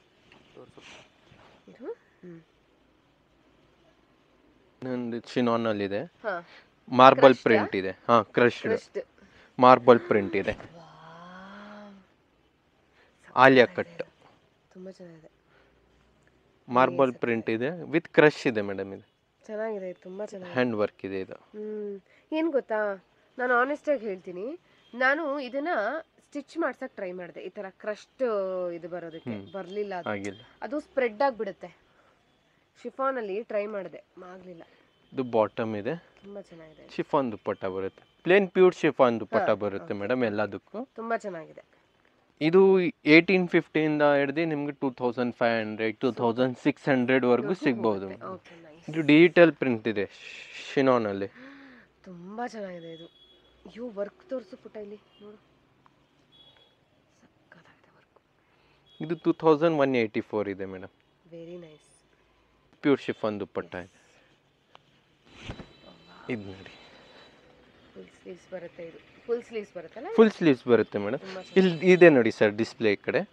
S4: ಶಿನಾನ್ ಅಲ್ಲಿ ಇದೆ, ಮಾರ್ಬಲ್ ಪ್ರಿಂಟ್ ಇದೆ. ಕ್ರಶ್ಡ್ ಮಾರ್ಬಲ್ ಪ್ರಿಂಟ್ ಇದೆ. ಆಲಿಯಾ ಕಟ್
S1: ತುಂಬಾ ಚೆನ್ನಾಗಿದೆ.
S4: ಮಾರ್ಬಲ್ ಪ್ರಿಂಟ್ ಇದೆ, ವಿತ್ ಕ್ರಶ್ ಇದೆ ಮೇಡಮ್. ಇದು
S1: ಚೆನ್ನಾಗಿದೆ, ತುಂಬಾ ಚೆನ್ನಾಗಿದೆ.
S4: ಹ್ಯಾಂಡ್ ವರ್ಕ್ ಇದೆ ಇದು.
S1: ಏನು ಗೊತ್ತಾ, ನಾನು ಆನೆಸ್ಟ್ ಆಗಿ ಹೇಳ್ತೀನಿ, ನಾನು ಇದನ್ನ ಸ್ಟಿಚ್ ಮಾಡ್ಸಕ್ ಟ್ರೈ ಮಾಡಿದೆ. ಈ ತರ ಕ್ರಶ್ಡ್ ಇದು ಬರೋದಕ್ಕೆ ಬರ್ಲಿಲ್ಲ, ಅದು ಸ್ಪ್ರೆಡ್ ಆಗಿಬಿಡುತ್ತೆ. ಶಿಫಾನ್ ಅಲ್ಲಿ ಟ್ರೈ ಮಾಡಿದೆ, ಆಗ್ಲಿಲ್ಲ.
S4: ಇದು ಬಾಟಮ್ ಇದೆ,
S1: ತುಂಬಾ ಚೆನ್ನಾಗಿದೆ.
S4: ಶಿಫಾನ್ ದುಪ್ಪಟ್ಟ ಬರುತ್ತೆ, ಪ್ಲೇನ್ ಪ್ಯೂರ್ ಶಿಫಾನ್ ದುಪ್ಪಟ್ಟ ಬರುತ್ತೆ ಮೇಡಮ್ ಎಲ್ಲದಕ್ಕೂ.
S1: ತುಂಬಾ ಚೆನ್ನಾಗಿದೆ.
S4: ಇದು 1850 ಇಂದ ಹಿಡಿದು ನಿಮ್ಗೆ 2500 2600 ವರೆಗೂ ಸಿಗ್ಬಹುದು. ಇದು ಡಿಜಿಟಲ್ ಪ್ರಿಂಟ್ ಇದೆ ಶಿನಾನ್ ಅಲ್ಲಿ.
S1: ತುಂಬಾ ಚೆನ್ನಾಗಿದೆ ಇದು. ವರ್ಕ್ ತೋರಿಸು ಪುಟ್ಟ, ಇಲ್ಲಿ ನೋಡು, ಸಕ್ಕತ್ತಾಗಿದೆ ವರ್ಕ್.
S4: ಇದು 2184 ಇದೆ madam.
S1: Very nice.
S4: Pure chiffon dupatta ಇದೆ. ಇದು ನೋಡಿ,
S1: ಫುಲ್ ಸ್ಲೀವ್ಸ್ ಬರುತ್ತೆ. ಇದು ಫುಲ್ ಸ್ಲೀವ್ಸ್ ಬರುತ್ತಲ್ಲ?
S4: ಫುಲ್ ಸ್ಲೀವ್ಸ್ ಬರುತ್ತೆ ಮೇಡಮ್. ಇಲ್ಲಿ ಇದೆ ನೋಡಿ ಸರ್ ಡಿಸ್ಪ್ಲೇ ಈ ಕಡೆ.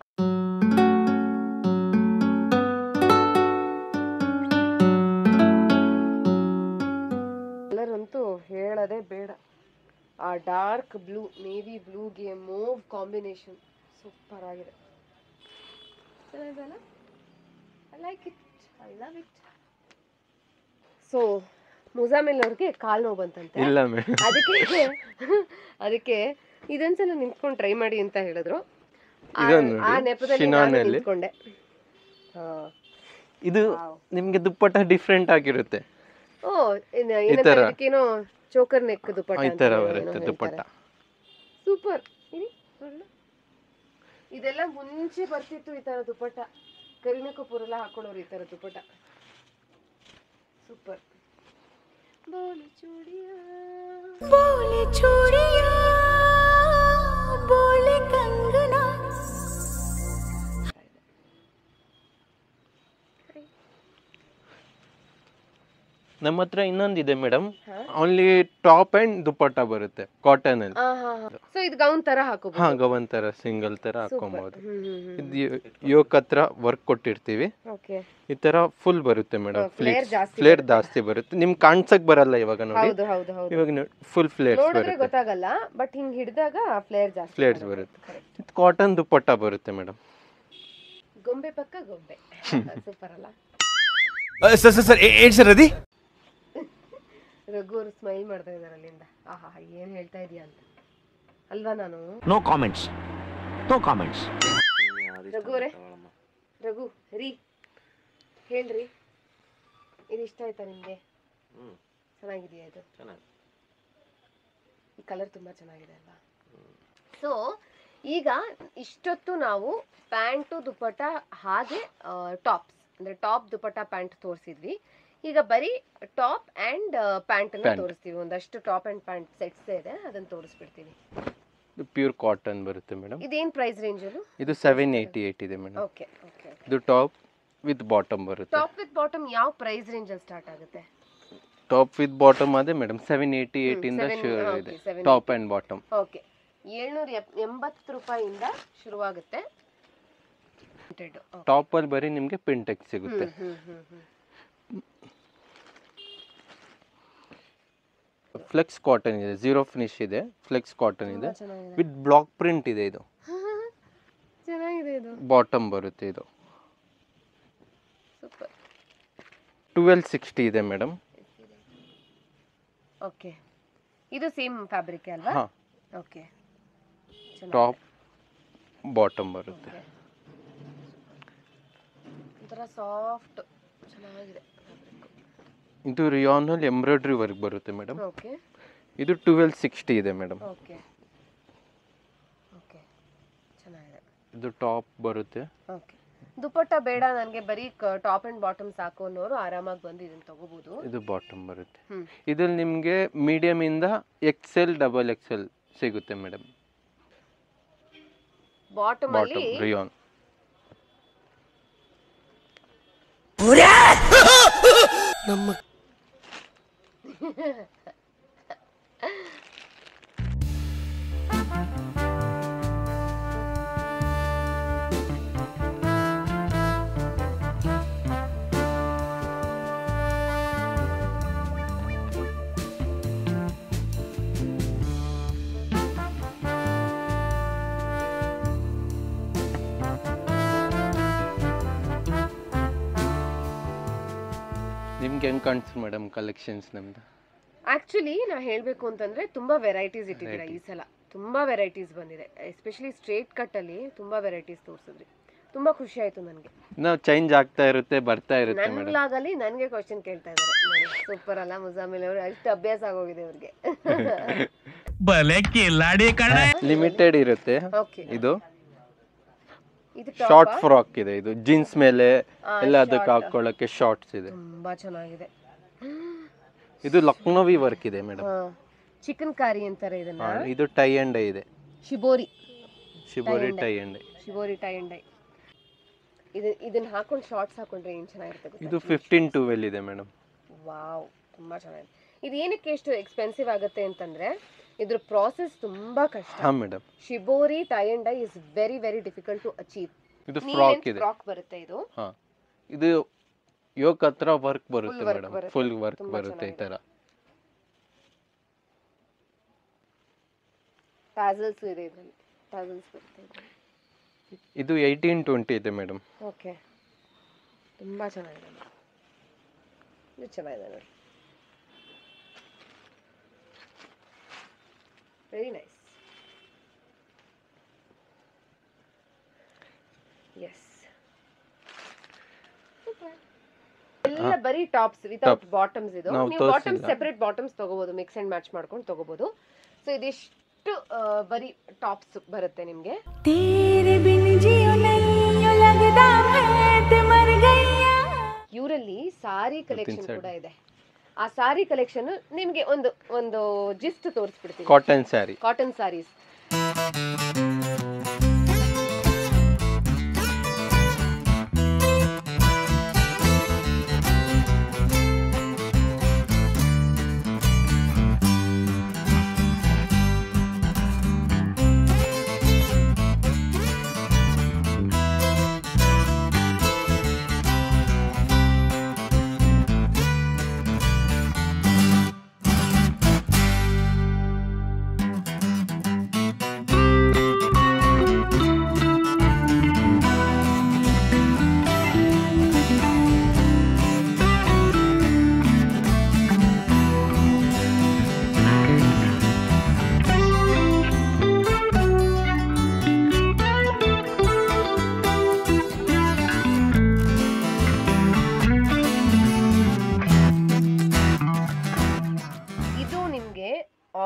S1: ಕಲರ್ ಅಂತೂ ಹೇಳೋದೇ ಬೇಡ. ಆ ಡಾರ್ಕ್ ಬ್ಲೂ, ನೇವಿ ಬ್ಲೂಗೆ ಮೂವ್ ಕಾಂಬಿನೇಷನ್ ಸೂಪರ್ ಆಗಿದೆ. ಚೆನ್ನಾಗಿದೆಲ್ಲ, I like it, I love it. So Muzammil ಅವ್ರಿಗೆ ಕಾಲ್ ನೋವು ಬಂತಂತೆ.
S4: ಇಲ್ಲ ಮೇಡಮ್,
S1: ಅದಕ್ಕೆ ಇದೊಂದ್ಸಲ ನಿಂತ್ಕೊಂಡು ಟ್ರೈ ಮಾಡಿ ಅಂತ ಹೇಳಿದ್ರು. ಆ ನೆಪದಲ್ಲಿ ನಿಂತ್ಕೊಂಡೆ.
S4: ಇದು ನಿಮ್ಗೆ ದುಪ್ಪಟ್ಟ ಡಿಫ್ರೆಂಟ್ ಆಗಿರುತ್ತೆ.
S1: ಇದಕ್ಕೇನೋ ಚೋಕರ್ ನೆಕ್ ದುಪ್ಪಟ್ಟ
S4: ಈ ತರ ಬರುತ್ತೆ ದುಪ್ಪಟ್ಟ.
S1: ಸೂಪರ್. ಇದೆಲ್ಲ ಮುಂಚೆ ಬರ್ತಿತ್ತು ಈ ತರ ದುಪ್ಪಟ್ಟ. ಕರೀನಾ ಕಪೂರ್ ಎಲ್ಲ ಹಾಕೊಳ್ಳೋರು ಈ ತರ ದುಪ್ಪಟ್ಟ. ಸೂಪರ್. बोले चूड़िया बोले कंगना.
S4: ನಮ್ಮ ಹತ್ರ ಇನ್ನೊಂದಿದೆ madam, only top and dupatta ಬರುತ್ತೆ ಕಾಟನ್ ಅಲ್ಲಿ.
S1: ಸೊ ಇದು ಗೌನ್ ತರ ಹಾಕೋಬಹುದು.
S4: ಗೌನ್ ತರ ಸಿಂಗಲ್ ತರ ಹಾಕೋಬಹುದು. ಇದು ಯೋಕ್ ಹತ್ರ ವರ್ಕ್ ಕೊಟ್ಟಿರ್ತೀವಿ. ಈ ತರ ಫುಲ್ ಬರುತ್ತೆ ಮೇಡಮ್. ಫ್ಲೇರ್ ಜಾಸ್ತಿ ಬರುತ್ತೆ. ನಿಮ್ ಕಾಣ್ಸಕ್ ಬರಲ್ಲ ಇವಾಗ ನೋಡಿ. ಇವಾಗ ಫುಲ್ ಫ್ಲೇರ್ಸ್ ಬರುತ್ತೆ,
S1: ಗೊತ್ತಾಗಲ್ಲ, ಬಟ್ ಹಿಂಗ್ ಹಿಡಿದಾಗ ಫ್ಲೇರ್ ಜಾಸ್ತಿ
S4: ಫ್ಲೇರ್ಸ್ ಬರುತ್ತೆ. ಕಾಟನ್ ದುಪ್ಪಟ್ಟ ಬರುತ್ತೆ ಮೇಡಮ್.
S1: ಗೊಂಬೆ ಪಕ್ಕ ಗೊಂಬೆ. ಸೂಪರ್ ಅಲ್ಲ?
S6: ಸರ್ ಸರ್ ಸರ್ ಏನು ಸರ್ ಅದಿ?
S1: ರಘು ಅವರು ಸ್ಮೈಲ್ ಮಾಡ್ತಾ ಇದ್ದಾರೆ ಅಲ್ಲಿಂದ. ಆಹಾ ಏನ್ ಹೇಳ್ತಾ ಇದೀಯ ಅಂತ ಅಲ್ವಾ ನಾನು?
S6: No comments, no comments.
S1: Raghu ಅವರೇ, ರಘು ರೀ ಹೇಳ್ರಿ, ಇದು ಇಷ್ಟ ಆಯ್ತಾ ನಿಮ್ಗೆ? ಚೆನ್ನಾಗಿದೆಯಾ ಇದು? ಈ ಕಲರ್ ತುಂಬಾ ಚೆನ್ನಾಗಿದೆ ಅಲ್ವಾ? ಸೊ ಈಗ ಇಷ್ಟೊತ್ತು ನಾವು ಪ್ಯಾಂಟು ದುಪ್ಪಟ್ಟ ಹಾಗೆ ಟಾಪ್ಸ್ ಅಂದ್ರೆ ಟಾಪ್ ದುಪ್ಪಟ್ಟ ಪ್ಯಾಂಟ್ ತೋರಿಸಿದ್ವಿ. ಈಗ ಬರೀ ಟಾಪ್ ಅಂಡ್ ಪ್ಯಾಂಟ್ ಅನ್ನ ತೋರಿಸ್ತೀವಿ. ಒಂದಷ್ಟು ಟಾಪ್ ಅಂಡ್ ಪ್ಯಾಂಟ್ ಸೆಟ್ಸ್ ಇದೆ, ಅದನ್ನ ತೋರಿಸ್ಬಿಡ್ತೀವಿ.
S4: ಪ್ಯೂರ್ ಕಾಟನ್ ಬರುತ್ತೆ ಮೇಡಮ್.
S1: ಇದೇನ್ ಪ್ರೈಸ್ ರೇಂಜ್ ಅದು?
S4: ಇದು 788 ಇದೆ ಮೇಡಮ್.
S1: Okay okay.
S4: ಇದು ಟಾಪ್ ವಿತ್ ಬಾಟಮ್ ಬರುತ್ತೆ.
S1: ಟಾಪ್ ವಿತ್ ಬಾಟಮ್ ಯಾವ ಪ್ರೈಸ್ ರೇಂಜ್ ಅಲ್ಲಿ ಸ್ಟಾರ್ಟ್ ಆಗುತ್ತೆ?
S4: ಟಾಪ್ ವಿತ್ ಬಾಟಮ್ ಅದೇ ಮೇಡಮ್ 788 ಇಂದ ಶುರು ಇದೆ ಟಾಪ್ ಅಂಡ್ ಬಾಟಮ್.
S1: ಓಕೆ 780 ರೂಪಾಯಿಯಿಂದ ಶುರುವಾಗುತ್ತೆ.
S4: ಟಾಪ್ ಅಲ್ಲಿ ಬರೀ ನಿಮಗೆ ಪಿಂಟೆಕ್ಸ್ ಸಿಗುತ್ತೆ. ಫ್ಲೆಕ್ಸ್ ಕಾಟನ್ ಇದೆ, ಜೀರೋ ಫಿನಿಶ್ ಇದೆ, ಫ್ಲೆಕ್ಸ್ ಕಾಟನ್ ಇದೆ ವಿತ್ ಬ್ಲಾಕ್ ಪ್ರಿಂಟ್ ಇದೆ. ಇದು
S1: ಚೆನ್ನಾಗಿದೆ. ಇದು
S4: ಬಾಟಮ್ ಬರುತ್ತೆ. ಇದು
S1: ಸೂಪರ್.
S4: 1260 ಇದೆ ಮೇಡಮ್.
S1: ಓಕೆ ಇದು ಸೇಮ್ ಫ್ಯಾಬ್ರಿಕ್ ಅಲ್ವಾ?
S4: ಹಾ.
S1: ಓಕೆ
S4: ಟಾಪ್ ಬಾಟಮ್ ಬರುತ್ತೆ.
S1: ಒಂಥರ ಸಾಫ್ಟ್ ಚೆನ್ನಾಗಿದೆ.
S4: ಇದು ರಿಯಾನ್ ಅಲ್ಲಿ ಎಂಬ್ರಾಯ್ಡ್ರಿ ವರ್ಕ್ ಬರುತ್ತೆ ಮೇಡಮ್.
S1: ಓಕೆ
S4: ಇದು 1260 ಇದೆ ಮೇಡಮ್.
S1: ಓಕೆ ಓಕೆ ಚೆನ್ನಾಗಿದೆ.
S4: ಇದು ಟಾಪ್ ಬರುತ್ತೆ.
S1: ಓಕೆ ದುಪ್ಪಟ್ಟ ಬೇಡ ನನಗೆ ಬರೀ ಟಾಪ್ ಅಂಡ್ ಬಾಟಮ್ ಸಾಕು ಅನ್ನೋರು ಆರಾಮಾಗಿ ಬಂದು ಇದನ್ನ ತಗೋಬಹುದು.
S4: ಇದು ಬಾಟಮ್ ಬರುತ್ತೆ. ಇದ್ರಲ್ಲಿ ನಿಮಗೆ ಮೀಡಿಯಂ ಇಂದ XL ಡಬಲ್ XL ಸಿಗುತ್ತೆ ಮೇಡಮ್.
S1: ಬಾಟಮ್ ಅಲ್ಲಿ
S4: ರಿಯಾನ್
S2: ನಮ್ಮ
S4: ನಿಮ್ಗೆ ಹೆಂಗ್ ಕಾಣಿಸ್ತು ಮೇಡಮ್ ಕಲೆಕ್ಷನ್ಸ್ ನಮ್ದು?
S1: ಆಕ್ಚುಲಿ ನಾ ಹೇಳಬೇಕು ಅಂತಂದ್ರೆ ತುಂಬಾ ವೆರೈಟೀಸ್ ಇಟ್ಟಿದ್ದೀರಾ ಈ ಸಲ. ತುಂಬಾ ವೆರೈಟೀಸ್ ಬಂದಿದೆ, ಎಸ್ಪೆಷಲಿ ಸ್ಟ್ರೇಟ್ ಕಟ್ ಅಲ್ಲಿ ತುಂಬಾ ವೆರೈಟೀಸ್ ತೋರಿಸಿದ್ರಿ. ತುಂಬಾ ಖುಷಿ ಆಯ್ತು ನನಗೆ.
S4: ನಾವು ಚೇಂಜ್ ಆಗ್ತಾ ಇರುತ್ತೆ, ಬರ್ತಾ ಇರುತ್ತೆ
S1: ನನ್ನ
S4: ಮೇಡಮ್.
S1: ಬ್ಲಾಗ್ ಅಲ್ಲಿ ನನಗೆ ಕ್ವೆಶ್ಚನ್ ಕೇಳ್ತಾ ಇದ್ದಾರೆ. ಸೂಪರ್ ಅಲ್ಲ ಮುಜಾಮಿಲ್ ಅವರು? ಅಷ್ಟು ಅಭ್ಯಾಸ ಆಗೋಗಿದೆ ಅವ್ರಿಗೆ.
S4: ಲಿಮಿಟೆಡ್ ಇರುತ್ತೆ.
S1: ಓಕೆ
S4: ಇದು
S1: ಇದು
S4: ಶಾರ್ಟ್ ಫ್ರಾಕ್ ಇದೆ. ಇದು ಜೀನ್ಸ್ ಮೇಲೆ ಎಲ್ಲ ಅದಕ್ಕೆ ಹಾಕೊಳ್ಳಕ್ಕೆ ಶಾರ್ಟ್ಸ್ ಇದೆ.
S1: ತುಂಬಾ ಚೆನ್ನಾಗಿದೆ.
S4: ಇದು ಲಕ್ನೋವಿ ವರ್ಕ್ ಇದೆ ಮೇಡಮ್.
S1: ಚಿಕನ್ ಕಾರಿ ಅಂತಾರೆ ಇದನ್ನ.
S4: ಇದು ಟೈ ಅಂಡ್ ಡೈ ಇದೆ.
S1: Shibori
S4: tie and dye.
S1: Shibori tie and dye. ಇದನ್ನ ಹಾಕೊಂಡು ಶಾರ್ಟ್ಸ್ ಹಾಕೊಂಡ್ರೆ ಏನ್ ಚೆನ್ನಾಗಿರುತ್ತೆ.
S4: ಇದು 1512 ಇದೆ ಮೇಡಮ್.
S1: ವಾವ್ ತುಂಬಾ ಚೆನ್ನಾಗಿದೆ. ಇದು ಏನಕ್ಕೆ ಎಷ್ಟು ಎಕ್ಸ್ಪೆನ್ಸಿವ್ ಆಗುತ್ತೆ ಅಂತಂದ್ರೆ ಇದ್ರ ಪ್ರಾಸೆಸ್ ತುಂಬಾ ಕಷ್ಟ.
S4: ಹಾ madam.
S1: Shibori tie and dye is very very difficult to achieve.
S4: ಇದು ಫ್ರಾಕ್ ಇದೆ.
S1: ಫ್ರಾಕ್ ಬರುತ್ತೆ ಇದು.
S4: ಹಾ ಇದು ಯೋಕ್ ಹತ್ರ ವರ್ಕ್ ಬರುತ್ತೆ ಮೇಡಮ್. ಫುಲ್ ವರ್ಕ್ ಬರುತ್ತೆ ಈ ತರ.
S1: ಟ್ಯಾಸಲ್ಸ್ ಇದೆ ಇದರಲ್ಲಿ. ಟ್ಯಾಸಲ್ಸ್ ಬರುತ್ತೆ.
S4: ಇದು 1820 ಇದೆ ಮೇಡಮ್.
S1: ಓಕೆ ತುಂಬಾ ಚೆನ್ನಾಗಿದೆ. ಇದು ಚೆನ್ನಾಗಿದೆ ನೋಡಿ. Very nice. ಎಸ್ ಎಲ್ಲ ಬರೀ ಟಾಪ್ಸ್ ವಿತೌಟ್ ಬಾಟಮ್ಸ್. ಇದು ನೀವು ಬಾಟಮ್ಸ್ ಸೆಪರೇಟ್ ಬಾಟಮ್ಸ್ ತಗೋಬಹುದು, ಮಿಕ್ಸ್ ಅಂಡ್ ಮ್ಯಾಚ್ ಮಾಡ್ಕೊಂಡು ತಗೋಬಹುದು. ಸೊ ಇದಿಷ್ಟು ಬರೀ ಟಾಪ್ಸ್ ಬರುತ್ತೆ ನಿಮ್ಗೆ. ಇವರಲ್ಲಿ ಸಾರಿ ಕಲೆಕ್ಷನ್ ಕೂಡ ಇದೆ. ಆ ಸಾರಿ ಕಲೆಕ್ಷನ್ ನಿಮ್ಗೆ ಒಂದು ಜಿಸ್ಟ್ ತೋರಿಸ್ಬಿಡ್ತೀನಿ.
S4: Cotton sari.
S1: Cotton saris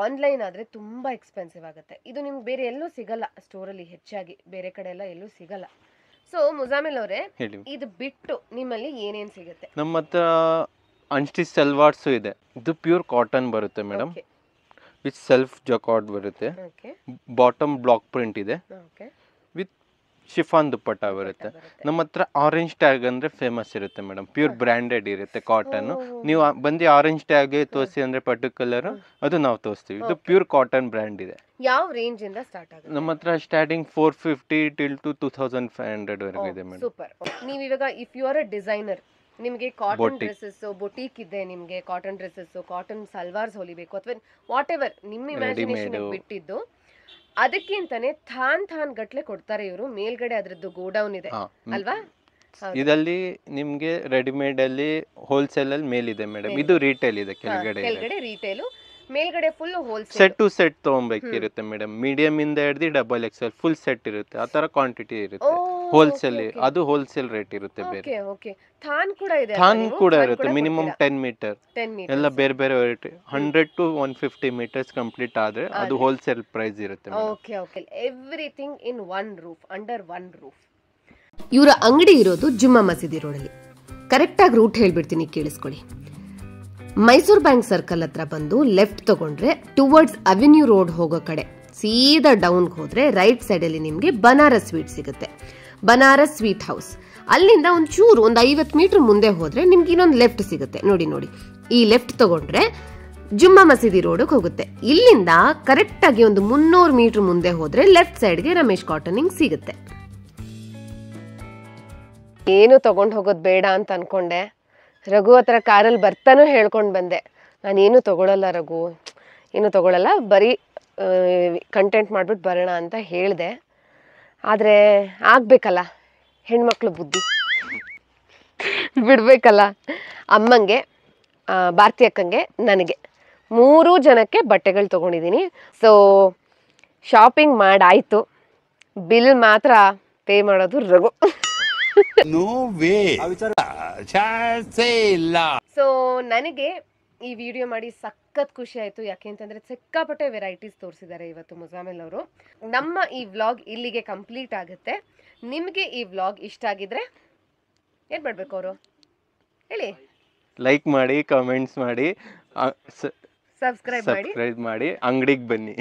S1: online ಆದರೆ ತುಂಬ ಎಕ್ಸ್ಪೆನ್ಸಿವ್ ಆಗುತ್ತೆ. ಇದು ನಿಮ್ಗೆ ಬೇರೆ ಎಲ್ಲೂ ಸಿಗಲ್ಲ ಸ್ಟೋರಲ್ಲಿ, ಹೆಚ್ಚಾಗಿ ಬೇರೆ ಕಡೆ ಎಲ್ಲ ಎಲ್ಲೂ ಸಿಗಲ್ಲ. ಸೊ ಮುಜಾಮಿಲ್ ಅವರೇ,
S4: ಹೇಳಿ.
S1: ಇದು ಬಿಟ್ಟು ನಿಮ್ಮಲ್ಲಿ ಏನೇನು ಸಿಗುತ್ತೆ?
S4: ನಮ್ಮ ಹತ್ರ ಅನ್ಸ್ಟಿಚ್ ಸಲ್ವಾರ್ಸು ಇದೆ. ಇದು ಪ್ಯೂರ್ ಕಾಟನ್ ಬರುತ್ತೆ ಮೇಡಮ್, ವಿತ್ ಸೆಲ್ಫ್ ಜಕಾರ್ಡ್ ಬರುತ್ತೆ.
S1: ಓಕೆ
S4: ಬಾಟಮ್ ಬ್ಲಾಕ್ ಪ್ರಿಂಟ್ ಇದೆ,
S1: ಓಕೆ
S4: ವಿತ್ ಶಿಫಾನ್ ದುಪ್ಪಟ್ಟ ಬರುತ್ತೆ. ನಮ್ಮ ಹತ್ರ ಆರೆಂಜ್ ಟ್ಯಾಗ್ ಅಂದ್ರೆ ಫೇಮಸ್ ಇರುತ್ತೆ ಮೇಡಮ್, ಪ್ಯೂರ್ ಬ್ರ್ಯಾಂಡೆಡ್ ಇರುತ್ತೆ ಕಾಟನ್. ನೀವು ಬಂದು ಆರೆಂಜ್ ಟ್ಯಾಗ್ ತೋರಿಸಿ ಅಂದ್ರೆ ಪರ್ಟಿಕ್ಯುಲರ್ ಅದು ನಾವು ತೋರಿಸ್ತೀವಿ. ಇದು ಪ್ಯೂರ್ ಕಾಟನ್ ಬ್ರ್ಯಾಂಡ್ ಇದೆ.
S1: ಯಾವ ರೇಂಜ್ ಇಂದ ಸ್ಟಾರ್ಟ್ ಆಗುತ್ತೆ?
S4: ನಮ್ಮ ಹತ್ರ ಸ್ಟಾರ್ಟಿಂಗ್ 450 ಟಿಲ್ ಟು 2500 ವರೆಗೂ ಇದೆ ಮೇಡಮ್.
S1: ಸೂಪರ್. ನೀವು ಇವಾಗ if you are a designer, ನಿಮಗೆ ಕಾಟನ್ ಡ್ರೆಸ್ಸಸ್, ಬೊಟೀಕ್ ಇದೆ ನಿಮಗೆ, ಕಾಟನ್ ಡ್ರೆಸ್ಸಸ್, ಕಾಟನ್ ಸಲ್ವಾರ್ಸ್ ಹೊಲಿಬೇಕು ಅಥವಾ ವಾಟ್ ಎವರ್ ನಿಮ್ಮ ಇಮ್ಯಾಜಿನೇಷನ್ ಬಿಟ್ಟಿದ್ದು, ಅದಕ್ಕಿಂತಾನೆ ಥಾನ್ ಗಟ್ಲೆ ಕೊಡ್ತಾರೆ ಇವರು. ಮೇಲ್ಗಡೆ ಅದ್ರದ್ದು ಗೋಡೌನ್ ಇದೆ ಅಲ್ವಾ?
S4: ಇದರಲ್ಲಿ ನಿಮ್ಗೆ ರೆಡಿಮೇಡ್ ಅಲ್ಲಿ ಹೋಲ್ಸೇಲ್ ಅಲ್ಲಿ ಮೇಲಿದೆ ಮೇಡಮ್, ಇದು ರಿಟೇಲ್ ಇದೆ
S1: ಕೆಳಗಡೆ ರಿಟೇಲು, ಮೇಲ್ಗಡೆ full wholesale.
S4: Set to set ತಗೊಬೇಕಿರುತ್ತೆ ಮೇಡಮ್. ಮೀಡಿಯಂ ಇಂದ ಹಿಡಿದು ಡಬಲ್ ಎಕ್ಸೆಲ್ ಫುಲ್ ಸೆಟ್ ಇರುತ್ತೆ, ಆ ತರ ಕ್ವಾಂಟಿಟಿ ಇರುತ್ತೆ. ಹೋಲ್ಸೇಲ್ ಅದು ಹೋಲ್ಸೇಲ್ ರೇಟ್ ಇರುತ್ತೆ ಬೇರೆ.
S1: Okay okay. ಥಾನ್ ಕೂಡ ಇದೆ,
S4: ಥಾನ್ ಕೂಡ ಇರುತ್ತೆ. ಮಿನಿಮಮ್ 10 ಮೀಟರ್ ಎಲ್ಲ ಬೇರೆ ಬೇರೆ ವೆರೈಟಿ. 100 to 150 ಮೀಟರ್ಸ್ ಕಂಪ್ಲೀಟ್ ಆದ್ರೆ ಅದು ಹೋಲ್ಸೇಲ್ ಪ್ರೈಸ್ ಇರುತ್ತೆ.
S1: Okay okay. Everything in one roof, under one roof. ಇವರ ಅಂಗಡಿ ಇರೋದು ಜುಮ್ಮಾ ಮಸೀದಿ ರೋಡಲ್ಲಿ. ಕರೆಕ್ಟಾಗಿ ರೂಟ್ ಹೇಳ್ಬಿಡ್ತೀನಿ, ಕೇಳಿಸ್ಕೊಳ್ಳಿ. ಮೈಸೂರು ಬ್ಯಾಂಕ್ ಸರ್ಕಲ್ ಹತ್ರ ಬಂದು ಲೆಫ್ಟ್ ತಗೊಂಡ್ರೆ ಟುವರ್ಡ್ಸ್ ಅವೆನ್ಯೂ ರೋಡ್ ಹೋಗೋ ಕಡೆ ಸೀದಾ ಡೌನ್ಗೆ ಹೋದ್ರೆ ರೈಟ್ ಸೈಡಲ್ಲಿ ನಿಮಗೆ ಬನಾರಸ್ ಸ್ವೀಟ್ ಸಿಗುತ್ತೆ, ಬನಾರಸ್ ಸ್ವೀಟ್ ಹೌಸ್. ಅಲ್ಲಿಂದ ಒಂದು 50 ಮೀಟರ್ ಮುಂದೆ ಹೋದ್ರೆ ನಿಮ್ಗೆ ಇನ್ನೊಂದು ಲೆಫ್ಟ್ ಸಿಗುತ್ತೆ. ನೋಡಿ ಈ ಲೆಫ್ಟ್ ತಗೊಂಡ್ರೆ ಜುಮ್ಮಾ ಮಸೀದಿ ರೋಡ್ಗೆ ಹೋಗುತ್ತೆ. ಇಲ್ಲಿಂದ ಕರೆಕ್ಟ್ ಆಗಿ ಒಂದು 300 ಮೀಟರ್ ಮುಂದೆ ಹೋದ್ರೆ ಲೆಫ್ಟ್ ಸೈಡ್ಗೆ ರಮೇಶ್ ಕಾಟನಿಂಗ್ ಸಿಗುತ್ತೆ. ಏನು ತಗೊಂಡು ಹೋಗೋದು ಬೇಡ ಅಂತ ಅನ್ಕೊಂಡೆ, ರಘು ಹತ್ರ ಕಾರಲ್ಲಿ ಬರ್ತಾನೂ ಹೇಳ್ಕೊಂಡು ಬಂದೆ, ನಾನೇನು ತಗೊಳ್ಳಲ್ಲ ರಘು, ಏನು ತಗೊಳ್ಳಲ್ಲ, ಬರೀ ಕಂಟೆಂಟ್ ಮಾಡ್ಬಿಟ್ಟು ಬರೋಣ ಅಂತ ಹೇಳಿದೆ. ಆದರೆ ಆಗಬೇಕಲ್ಲ, ಹೆಣ್ಮಕ್ಳು ಬುದ್ಧಿ ಬಿಡಬೇಕಲ್ಲ. ಅಮ್ಮಂಗೆ, ಭಾರತಿ ಅಕ್ಕಂಗೆ, ನನಗೆ 3 ಜನಕ್ಕೆ ಬಟ್ಟೆಗಳು ತೊಗೊಂಡಿದ್ದೀನಿ. ಸೊ ಶಾಪಿಂಗ್ ಮಾಡಾಯಿತು, ಬಿಲ್ ಮಾತ್ರ ಪೇ ಮಾಡೋದು ರಘು. ಸೊ ನನಗೆ ಈ ವಿಡಿಯೋ ಮಾಡಿ ಸಖತ್ ಖುಷಿ ಆಯಿತು. ಯಾಕೆ ಅಂತಂದರೆ ಸಿಕ್ಕಾಪಟ್ಟೆ ವೆರೈಟೀಸ್ ತೋರಿಸಿದ್ದಾರೆ ಇವತ್ತು ಮುಜಾಮಿಲ್ ಅವರು. ನಮ್ಮ ಈ ವ್ಲಾಗ್ ಇಲ್ಲಿಗೆ ಕಂಪ್ಲೀಟ್ ಆಗುತ್ತೆ. ನಿಮಗೆ ಈ ವ್ಲಾಗ್ ಇಷ್ಟ ಆಗಿದ್ರೆ ಏನು ಮಾಡಬೇಕು ಅವರು ಹೇಳಿ?
S4: ಲೈಕ್ ಮಾಡಿ, ಕಮೆಂಟ್ಸ್ ಮಾಡಿ,
S1: ಸಬ್ಸ್ಕ್ರೈಬ್
S4: ಮಾಡಿ, ಅಂಗಡಿಗೆ ಬನ್ನಿ.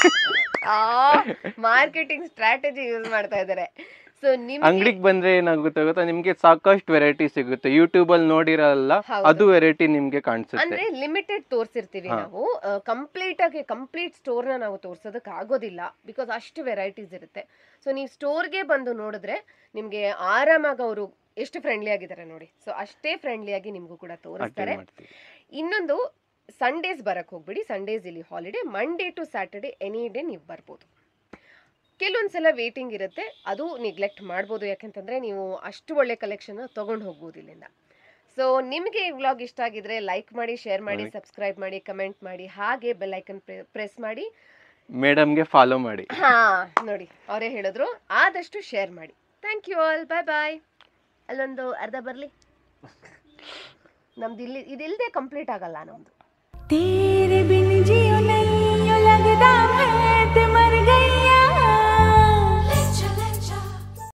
S1: ಮಾರ್ಕೆಟಿಂಗ್ ಸ್ಟ್ರಾಟಜಿ ಯೂಸ್ ಮಾಡ್ತಾ ಇದ್ದಾರೆ. ಸೊ
S4: ಅಂಗಡಿಗೆ ಬಂದ್ರೆ ಏನಾಗುತ್ತೆ ಗೊತ್ತಾ, ನಿಮ್ಗೆ ಸಾಕಷ್ಟು ವೆರೈಟಿ ಸಿಗುತ್ತೆ. ಯೂಟ್ಯೂಬ್ ಅಲ್ಲಿ ನೋಡಿರಲ್ಲ, ಅದು ವೆರೈಟಿ ನಿಮ್ಗೆ ಕಾಣಿಸುತ್ತೆ.
S1: ಅಂದ್ರೆ ಲಿಮಿಟೆಡ್ ತೋರಿಸಿರ್ತೀವಿ ನಾವು, ಕಂಪ್ಲೀಟ್ ಸ್ಟೋರ್ ನ ನಾವು ತೋರ್ಸೋದಕ್ಕೆ ಆಗೋದಿಲ್ಲ, ಬಿಕಾಸ್ ಅಷ್ಟು ವೆರೈಟೀಸ್ ಇರುತ್ತೆ. ಸೊ ನೀವು ಸ್ಟೋರ್ಗೆ ಬಂದು ನೋಡಿದ್ರೆ ನಿಮ್ಗೆ ಆರಾಮಾಗಿ ಅವರು ಎಷ್ಟು ಫ್ರೆಂಡ್ಲಿ ಆಗಿದ್ದಾರೆ ನೋಡಿ. ಸೊ ಅಷ್ಟೇ ಫ್ರೆಂಡ್ಲಿ ಆಗಿ ನಿಮ್ಗೂ ಕೂಡ ತೋರಿಸ್ತಾರೆ. ಇನ್ನೊಂದು, ಸಂಡೇಸ್ ಬರಕ್ ಹೋಗ್ಬಿಡಿ, ಸಂಡೇಸ್ ಇಲ್ಲಿ holiday. Monday to Saturday any day ನೀವು ಬರ್ಬೋದು. ಕೆಲವೊಂದ್ಸಲ ವೇಟಿಂಗ್ ಇರುತ್ತೆ, ಅದು ನೆಗ್ಲೆಕ್ಟ್ ಮಾಡ್ಬೋದು. ಯಾಕೆಂತಂದರೆ ನೀವು ಅಷ್ಟು ಒಳ್ಳೆ ಕಲೆಕ್ಷನ್ ತೊಗೊಂಡು ಹೋಗ್ಬೋದು ಇಲ್ಲಿಂದ. ಸೊ ನಿಮಗೆ ಈ ವ್ಲಾಗ್ ಇಷ್ಟ ಆಗಿದ್ರೆ ಲೈಕ್ ಮಾಡಿ, ಶೇರ್ ಮಾಡಿ, ಸಬ್ಸ್ಕ್ರೈಬ್ ಮಾಡಿ, ಕಮೆಂಟ್ ಮಾಡಿ, ಹಾಗೆ ಬೆಲ್ ಐಕನ್ ಪ್ರೆಸ್ ಮಾಡಿ,
S4: ಮೇಡಮ್ಗೆ ಫಾಲೋ ಮಾಡಿ.
S1: ನೋಡಿ ಅವರೇ ಹೇಳಿದ್ರು, ಆದಷ್ಟು ಶೇರ್ ಮಾಡಿ. Thank you all, bye bye. ಅಲ್ಲೊಂದು ಅರ್ಧ ಬರಲಿ, ನಮ್ದು ಇದಿಲ್ಲದೆ ಕಂಪ್ಲೀಟ್ ಆಗಲ್ಲ ನಮ್ಮದು.